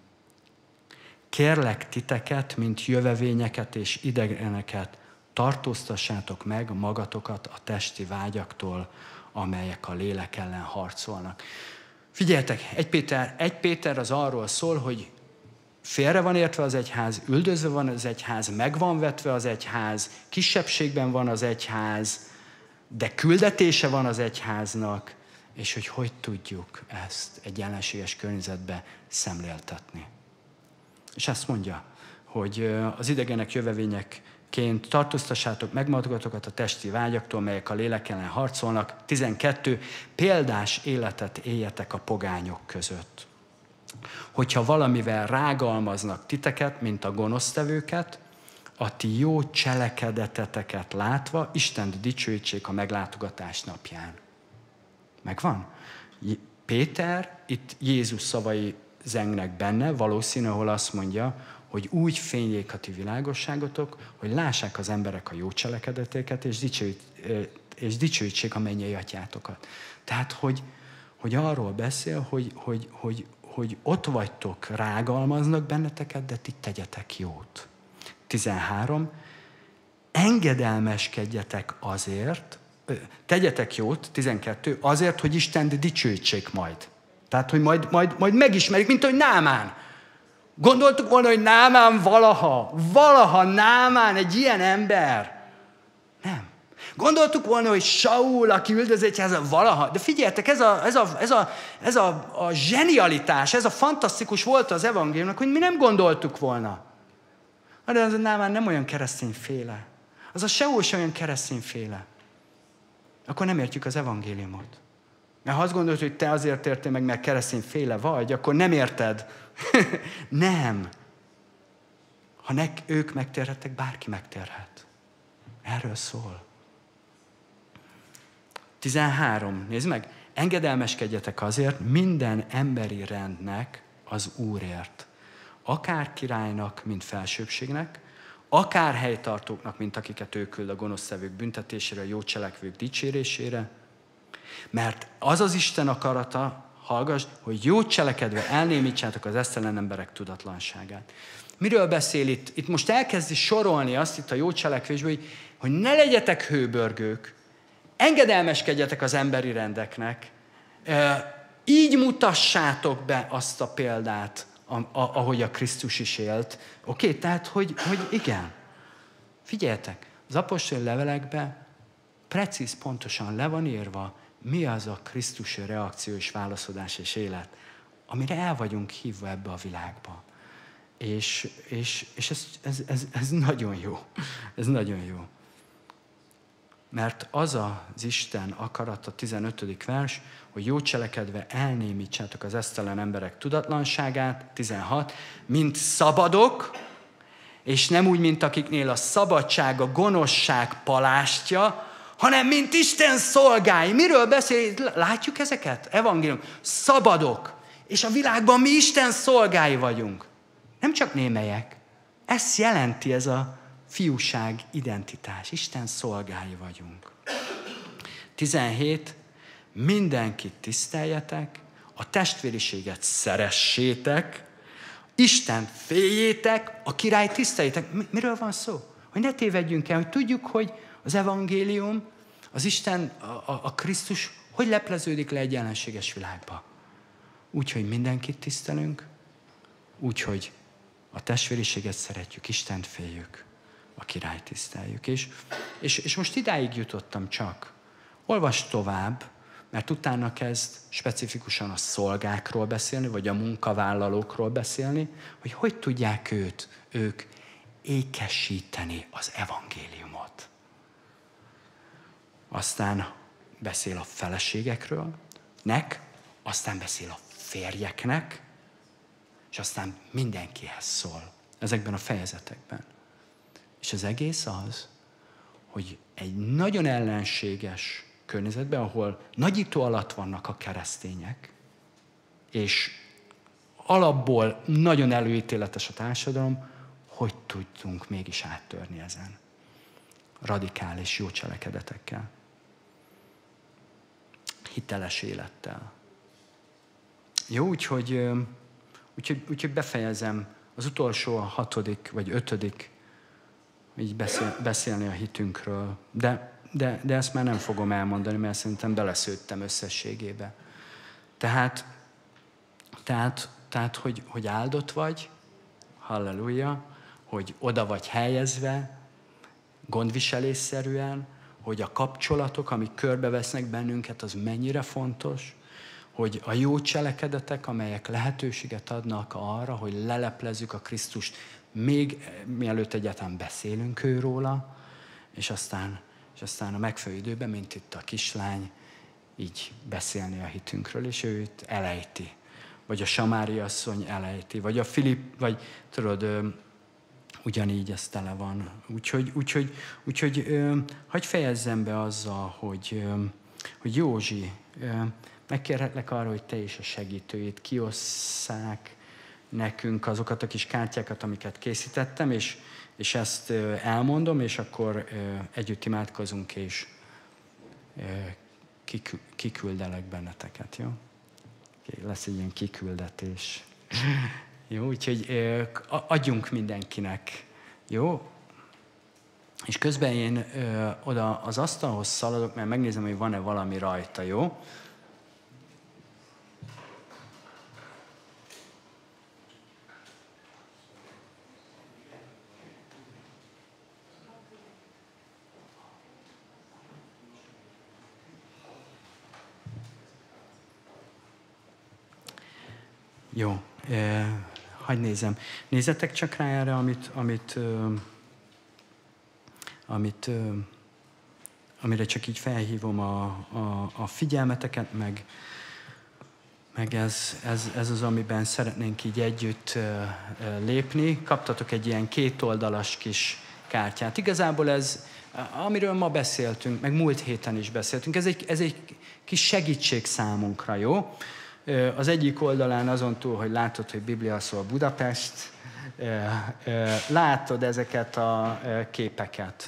kérlek titeket, mint jövevényeket és idegeneket, tartóztassátok meg magatokat a testi vágyaktól, amelyek a lélek ellen harcolnak. Figyeljetek, egy Péter, egy Péter az arról szól, hogy félre van értve az egyház, üldözve van az egyház, meg van vetve az egyház, kisebbségben van az egyház, de küldetése van az egyháznak, és hogy hogy tudjuk ezt egy ellenséges környezetbe szemléltetni. És azt mondja, hogy az idegenek jövevényekként tartóztassátok meg magatokat a testi vágyaktól, melyek a lélek ellen harcolnak. tizenkettő. Példás életet éljetek a pogányok között. hogyha valamivel rágalmaznak titeket, mint a gonosztevőket, a ti jó cselekedeteteket látva Istent dicsőítsék a meglátogatás napján. Megvan? Péter, itt Jézus szavai zengnek benne, valószínű, ahol azt mondja, hogy úgy fényjék a ti világosságotok, hogy lássák az emberek a jó cselekedeteket, és, dicsőít, és dicsőítsék a mennyei atyátokat. Tehát, hogy, hogy arról beszél, hogy, hogy, hogy, hogy ott vagytok, rágalmaznak benneteket, de ti tegyetek jót. tizenhárom. Engedelmeskedjetek azért, tegyetek jót, tizenkettő, azért, hogy Istent dicsőítsék majd. Tehát, hogy majd, majd, majd megismerik, mint hogy Námán. Gondoltuk volna, hogy Námán valaha, valaha Námán egy ilyen ember. Nem. Gondoltuk volna, hogy Saul, aki üldöz egyházat, valaha. De figyeljetek, ez a, ez, a, ez, a, ez a, a zsenialitás, ez a fantasztikus volt az evangéliumnak, hogy mi nem gondoltuk volna. De az a Námán nem olyan keresztényféle. Az a Saul sem olyan keresztényféle. Akkor nem értjük az evangéliumot. Mert ha azt gondolod, hogy te azért értél meg, mert keresztényféle vagy, akkor nem érted. Nem. Ha nek, ők megtérhettek, bárki megtérhet. Erről szól. tizenhárom. Nézd meg. Engedelmeskedjetek azért minden emberi rendnek az Úrért. Akár királynak, mint felsőbbségnek, akár helytartóknak, mint akiket ő küld a gonoszszevők büntetésére, a jó cselekvők dicsérésére. Mert az az Isten akarata, hallgass, hogy jó cselekedve elnémítsátok az esztelen emberek tudatlanságát. Miről beszél itt? Itt most elkezdi sorolni azt itt a jó cselekvésből, hogy, hogy ne legyetek hőbörgők, engedelmeskedjetek az emberi rendeknek, így mutassátok be azt a példát, ahogy a Krisztus is élt. Oké, okay? Tehát, hogy, hogy igen. Figyeljetek, az apostoli levelekben precíz, pontosan le van írva, mi az a Krisztusi reakció és válaszodás és élet, amire el vagyunk hívva ebbe a világba. És, és, és ez, ez, ez, ez nagyon jó. Ez nagyon jó. Mert az az Isten akarat, a tizenötödik vers, hogy jó cselekedve elnémítsátok az esztelen emberek tudatlanságát, tizenhat, mint szabadok, és nem úgy, mint akiknél a szabadság, a gonoszság palástja, hanem mint Isten szolgái. Miről beszél? Látjuk ezeket? Evangélium. Szabadok. És a világban mi Isten szolgái vagyunk. Nem csak némelyek. Ezt jelenti ez a fiúság identitás. Isten szolgái vagyunk. tizenhét. Mindenkit tiszteljetek, a testvériséget szeressétek, Isten féljétek, a király tiszteljétek. Miről van szó? Hogy ne tévedjünk el, hogy tudjuk, hogy az evangélium, az Isten, a, a, a Krisztus, hogy lepleződik le egy ellenséges világba. Úgyhogy mindenkit tisztelünk, úgyhogy a testvériséget szeretjük, Istent féljük, a király tiszteljük. És, és, és most idáig jutottam csak. Olvasd tovább, mert utána kezd specifikusan a szolgákról beszélni, vagy a munkavállalókról beszélni, hogy hogy tudják őt, ők ékesíteni az evangéliumot. Aztán beszél a feleségekről, nek, aztán beszél a férjeknek, és aztán mindenkihez szól ezekben a fejezetekben. És az egész az, hogy egy nagyon ellenséges környezetben, ahol nagyító alatt vannak a keresztények, és alapból nagyon előítéletes a társadalom, hogy tudtunk mégis áttörni ezen. Radikális jó cselekedetekkel. Hiteles élettel. Jó, úgyhogy, úgyhogy, úgyhogy befejezem az utolsó, a hatodik vagy ötödik, így beszél, beszélni a hitünkről. De, de, de ezt már nem fogom elmondani, mert szerintem beleszőttem összességébe. Tehát, tehát, tehát hogy, hogy áldott vagy, halleluja, hogy oda vagy helyezve, gondviselésszerűen, hogy a kapcsolatok, amik körbevesznek bennünket, az mennyire fontos, hogy a jó cselekedetek, amelyek lehetőséget adnak arra, hogy leleplezzük a Krisztust, még mielőtt egyáltalán beszélünk őróla, és aztán, és aztán a megfelelő időben, mint itt a kislány, így beszélni a hitünkről, és ő itt elejti, vagy a Samári asszony elejti, vagy a Filip, vagy tudod, ö, ugyanígy ez tele van. Úgyhogy, úgyhogy, úgyhogy ö, hagyj fejezzem be azzal, hogy, ö, hogy Józsi, ö, megkérhetlek arra, hogy te is a segítőjét kiosszák nekünk azokat a kis kártyákat, amiket készítettem, és, és ezt ö, elmondom, és akkor ö, együtt imádkozunk, és ö, kikü, kiküldelek benneteket, jó? Lesz egy ilyen kiküldetés. Jó, úgyhogy ö, adjunk mindenkinek, jó? És közben én ö, oda az asztalhoz szaladok, mert megnézem, hogy van-e valami rajta, jó? Jó, eh, hagyj nézem. Nézzetek csak rá erre, amit, amit, eh, amit, eh, amire csak így felhívom a, a, a figyelmeteket, meg, meg ez, ez, ez az, amiben szeretnénk így együtt eh, lépni. Kaptatok egy ilyen kétoldalas kis kártyát. Igazából ez, amiről ma beszéltünk, meg múlt héten is beszéltünk, ez egy, ez egy kis segítség számunkra, jó? Az egyik oldalán azon túl, hogy látod, hogy Biblia szól Budapest, látod ezeket a képeket,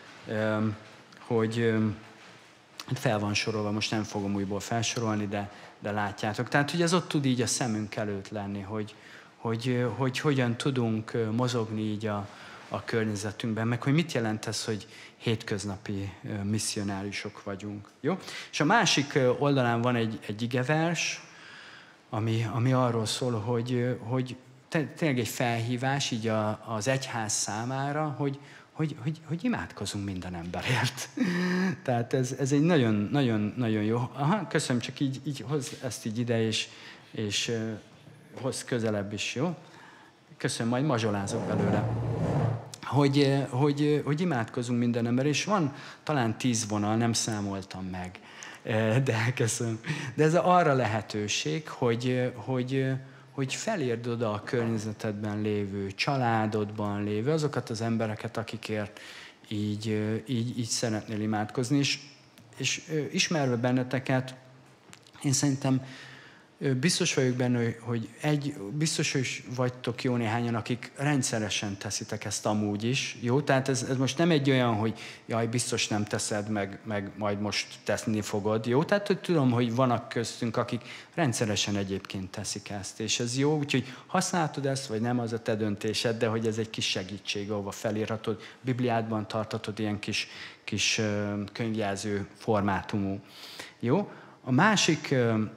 hogy fel van sorolva, most nem fogom újból felsorolni, de, de látjátok. Tehát, hogy ez ott tud így a szemünk előtt lenni, hogy, hogy, hogy hogyan tudunk mozogni így a, a környezetünkben, meg hogy mit jelent ez, hogy hétköznapi misszionárisok vagyunk. Jó? És a másik oldalán van egy, egy igevers, Ami, ami arról szól, hogy, hogy tényleg egy felhívás így a, az egyház számára, hogy, hogy, hogy, hogy imádkozunk minden emberért. Tehát ez, ez egy nagyon, nagyon, nagyon jó. Aha, köszönöm, csak így, így hozz ezt így ide, és, és uh, hozz közelebb is, jó? Köszönöm, majd mazsolázok belőle. Hogy, hogy, hogy imádkozunk minden ember, és van talán tíz vonal, nem számoltam meg. De köszönöm. De ez arra lehetőség, hogy, hogy, hogy felérd oda a környezetedben lévő, családodban lévő, azokat az embereket, akikért így, így, így szeretnél imádkozni. És, és ismerve benneteket, én szerintem biztos vagyok benne, hogy egy, biztos, hogy vagytok jó néhányan, akik rendszeresen teszitek ezt amúgy is, jó? Tehát ez, ez most nem egy olyan, hogy jaj, biztos nem teszed, meg, meg majd most teszni fogod, jó? Tehát hogy tudom, hogy vannak köztünk, akik rendszeresen egyébként teszik ezt, és ez jó, úgyhogy használtad ezt, vagy nem, az a te döntésed, de hogy ez egy kis segítség, ahova felírhatod, Bibliádban tartatod ilyen kis, kis könyvjelző formátumú, jó? A másik,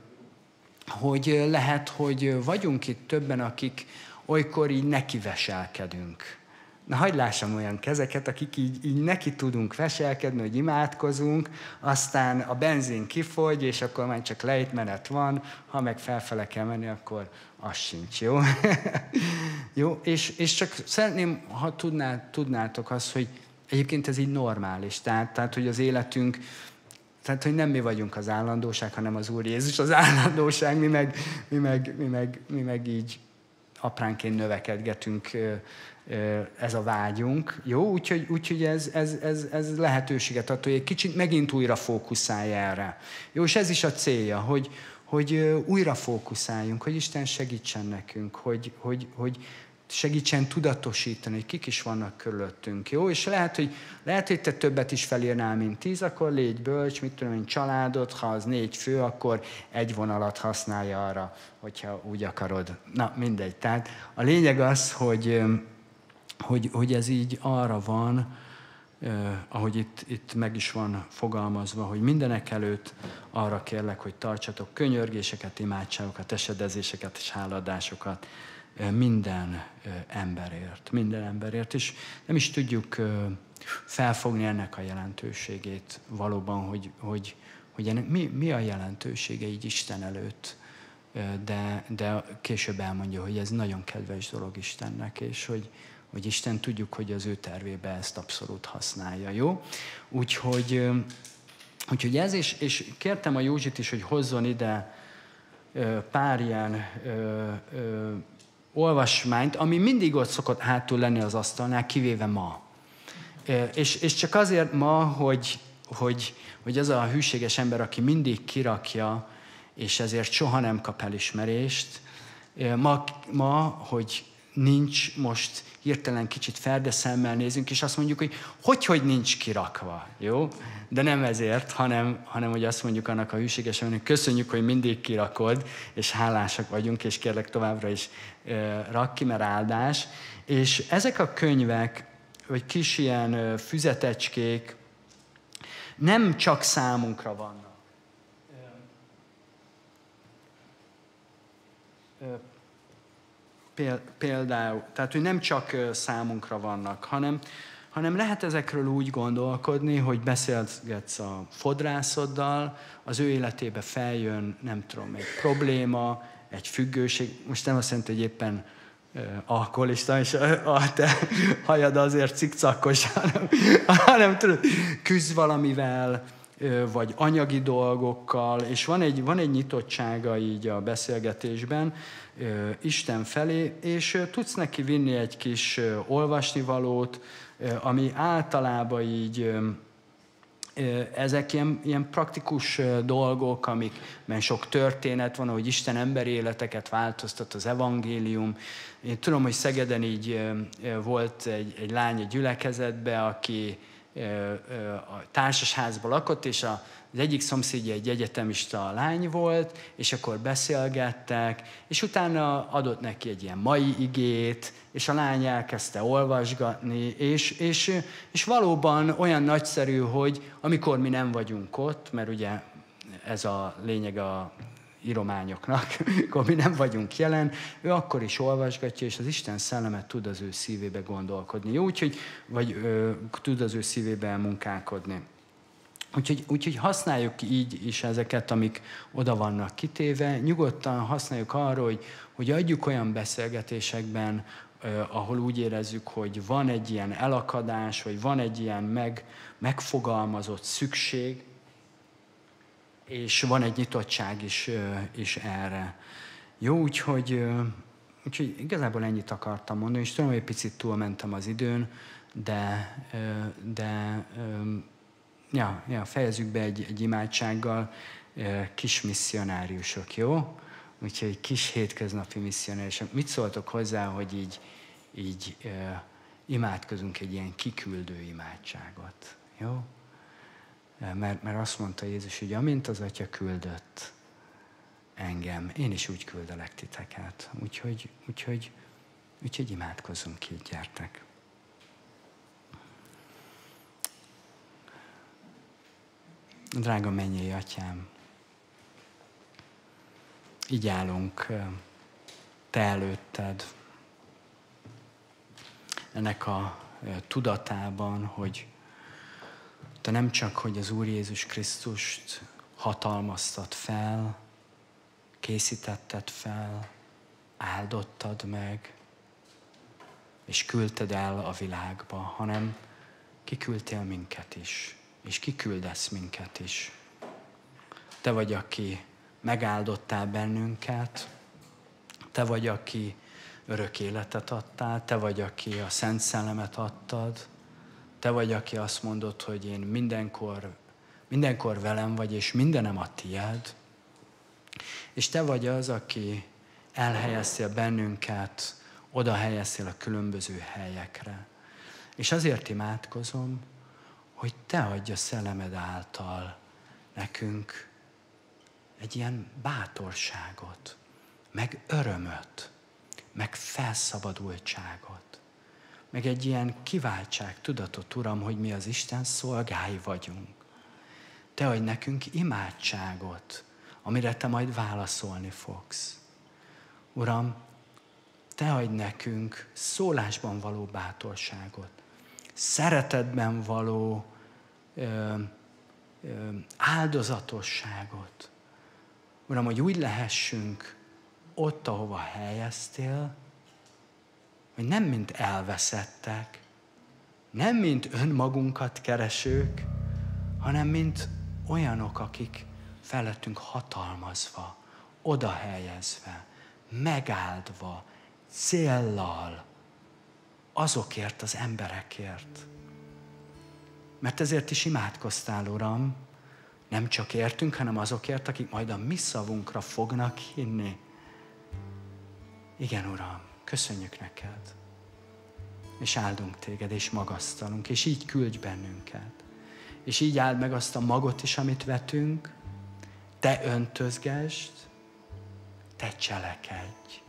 hogy lehet, hogy vagyunk itt többen, akik olykor így nekiveselkedünk. Na, hagyd lássam olyan kezeket, akik így, így neki tudunk veselkedni, hogy imádkozunk, aztán a benzin kifogy, és akkor már csak lejtmenet van, ha meg felfele kell menni, akkor az sincs, jó? Jó, és, és csak szeretném, ha tudná, tudnátok azt, hogy egyébként ez így normális, tehát, tehát hogy az életünk, tehát, hogy nem mi vagyunk az állandóság, hanem az Úr Jézus az állandóság, mi meg, mi meg, mi meg, mi meg így apránként növekedgetünk, ez a vágyunk. Jó? Úgyhogy, úgyhogy ez, ez, ez, ez lehetőséget ad, hogy egy kicsit megint újra fókuszálj erre. Jó, és ez is a célja, hogy, hogy újra fókuszáljunk, hogy Isten segítsen nekünk, hogy, hogy, hogy segítsen tudatosítani, hogy kik is vannak körülöttünk, jó? És lehet, hogy, lehet, hogy te többet is felírnál, mint tíz, akkor légy bölcs, mit tudom én, családod, ha az négy fő, akkor egy vonalat használja arra, hogyha úgy akarod. Na, mindegy. Tehát a lényeg az, hogy, hogy, hogy ez így arra van, eh, ahogy itt, itt meg is van fogalmazva, hogy mindenek előtt arra kérlek, hogy tartsatok könyörgéseket, imádságokat, esedezéseket és háladásokat, minden emberért, minden emberért, és nem is tudjuk felfogni ennek a jelentőségét valóban, hogy, hogy, hogy ennek mi, mi a jelentősége így Isten előtt, de, de később elmondja, hogy ez nagyon kedves dolog Istennek, és hogy, hogy Isten tudjuk, hogy az ő tervébe ezt abszolút használja, jó? Úgyhogy, úgyhogy ez, és, és kértem a Józsit is, hogy hozzon ide pár ilyen ö, ö, olvasmányt, ami mindig ott szokott hátul lenni az asztalnál, kivéve ma. És, és csak azért ma, hogy, hogy, hogy az a hűséges ember, aki mindig kirakja, és ezért soha nem kap elismerést, ma, ma hogy nincs, most hirtelen kicsit ferdeszemmel nézünk, és azt mondjuk, hogy hogy, hogy nincs kirakva, jó? De nem ezért, hanem, hanem hogy azt mondjuk annak a hűséges embernek, köszönjük, hogy mindig kirakod, és hálásak vagyunk, és kérlek továbbra is uh, rak ki, mert áldás. És ezek a könyvek, vagy kis ilyen uh, füzetecskék nem csak számunkra vannak. Uh, uh, Például, tehát hogy nem csak számunkra vannak, hanem, hanem lehet ezekről úgy gondolkodni, hogy beszélgetsz a fodrászoddal, az ő életébe feljön, nem tudom, egy probléma, egy függőség. Most nem azt jelenti, hogy éppen uh, alkoholista, és a, a te hajad azért cikcakkos, hanem, hanem tudod, küzd valamivel, uh, vagy anyagi dolgokkal, és van egy, van egy nyitottsága így a beszélgetésben, Isten felé, és tudsz neki vinni egy kis olvasnivalót, ami általában így, ezek ilyen, ilyen praktikus dolgok, amikben sok történet van, hogy Isten emberi életeket változtat az evangélium. Én tudom, hogy Szegeden így volt egy, egy lány egy gyülekezetbe, aki a társasházban lakott, és a Az egyik szomszédja egy egyetemista lány volt, és akkor beszélgettek, és utána adott neki egy ilyen mai igét, és a lány elkezdte olvasgatni, és, és, és valóban olyan nagyszerű, hogy amikor mi nem vagyunk ott, mert ugye ez a lényeg a írományoknak, akkor mi nem vagyunk jelen, ő akkor is olvasgatja, és az Isten szellemet tud az ő szívébe gondolkodni. Jó, úgyhogy, vagy ö, tud az ő szívébe munkálkodni. Úgyhogy, úgyhogy használjuk így is ezeket, amik oda vannak kitéve. Nyugodtan használjuk arra, hogy, hogy adjuk olyan beszélgetésekben, eh, ahol úgy érezzük, hogy van egy ilyen elakadás, vagy van egy ilyen meg, megfogalmazott szükség, és van egy nyitottság is, eh, is erre. Jó, úgyhogy, eh, úgyhogy igazából ennyit akartam mondani, és tudom, hogy egy picit túlmentem az időn, de... Eh, de eh, Ja, ja, fejezzük be egy, egy imádsággal, kis misszionáriusok, jó? Úgyhogy kis hétköznapi misszionáriusok. Mit szóltok hozzá, hogy így, így uh, imádkozunk egy ilyen kiküldő imádságot, jó? Mert, mert azt mondta Jézus, hogy amint az Atya küldött engem, én is úgy küldelek titeket. Úgyhogy, úgyhogy, úgyhogy imádkozzunk így, gyertek. Drága mennyei Atyám, így állunk Te előtted, ennek a tudatában, hogy Te nem csak, hogy az Úr Jézus Krisztust hatalmaztad fel, készítetted fel, áldottad meg, és küldted el a világba, hanem kiküldtél minket is. És kiküldesz minket is. Te vagy, aki megáldottál bennünket, Te vagy, aki örök életet adtál, Te vagy, aki a Szent Szellemet adtad, Te vagy, aki azt mondod, hogy én mindenkor, mindenkor velem vagy, és mindenem a tied. És Te vagy az, aki elhelyeztél bennünket, oda helyeztél a különböző helyekre. És azért imádkozom, hogy Te adj a szellemed által nekünk egy ilyen bátorságot, meg örömöt, meg felszabadultságot, meg egy ilyen kiváltság tudatot, Uram, hogy mi az Isten szolgái vagyunk. Te adj nekünk imádságot, amire Te majd válaszolni fogsz. Uram, Te adj nekünk szólásban való bátorságot, szeretetben való ö, ö, áldozatosságot. Uram, hogy úgy lehessünk ott, ahova helyeztél, hogy nem mint elveszettek, nem mint önmagunkat keresők, hanem mint olyanok, akik fel lettünk hatalmazva, oda helyezve, megáldva, céllal, azokért az emberekért. Mert ezért is imádkoztál, Uram, nem csak értünk, hanem azokért, akik majd a mi szavunkra fognak hinni. Igen, Uram, köszönjük neked. És áldunk téged, és magasztalunk, és így küldj bennünket. És így áld meg azt a magot is, amit vetünk, te öntözgesd, te cselekedj.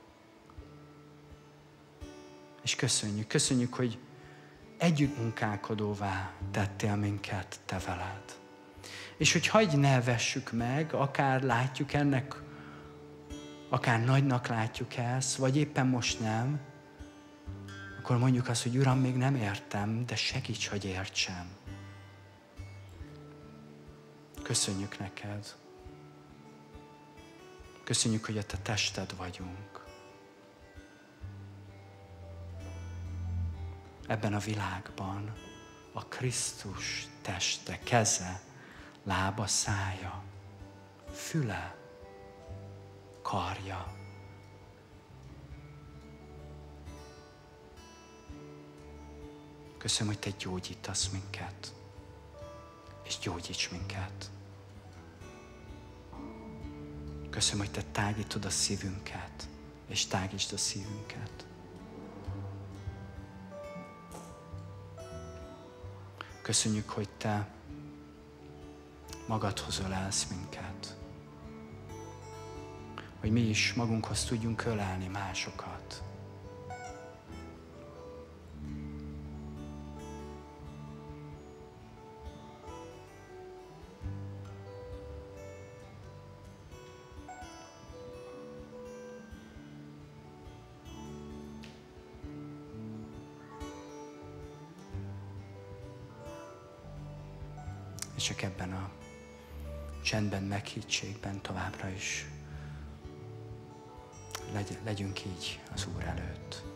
És köszönjük, köszönjük, hogy együtt munkálkodóvá tettél minket te veled. És hogy hagyj ne vessük meg, akár látjuk ennek, akár nagynak látjuk ezt, vagy éppen most nem, akkor mondjuk azt, hogy Uram, még nem értem, de segíts, hogy értsem. Köszönjük neked. Köszönjük, hogy a te tested vagyunk. Ebben a világban a Krisztus teste, keze, lába, szája, füle, karja. Köszönöm, hogy te gyógyítasz minket, és gyógyíts minket. Köszönöm, hogy te tágítod a szívünket, és tágítsd a szívünket. Köszönjük, hogy te magadhoz ölelsz minket. Hogy mi is magunkhoz tudjunk ölelni másokat. És csak ebben a csendben, meghittségben továbbra is legy- legyünk így az Úr előtt.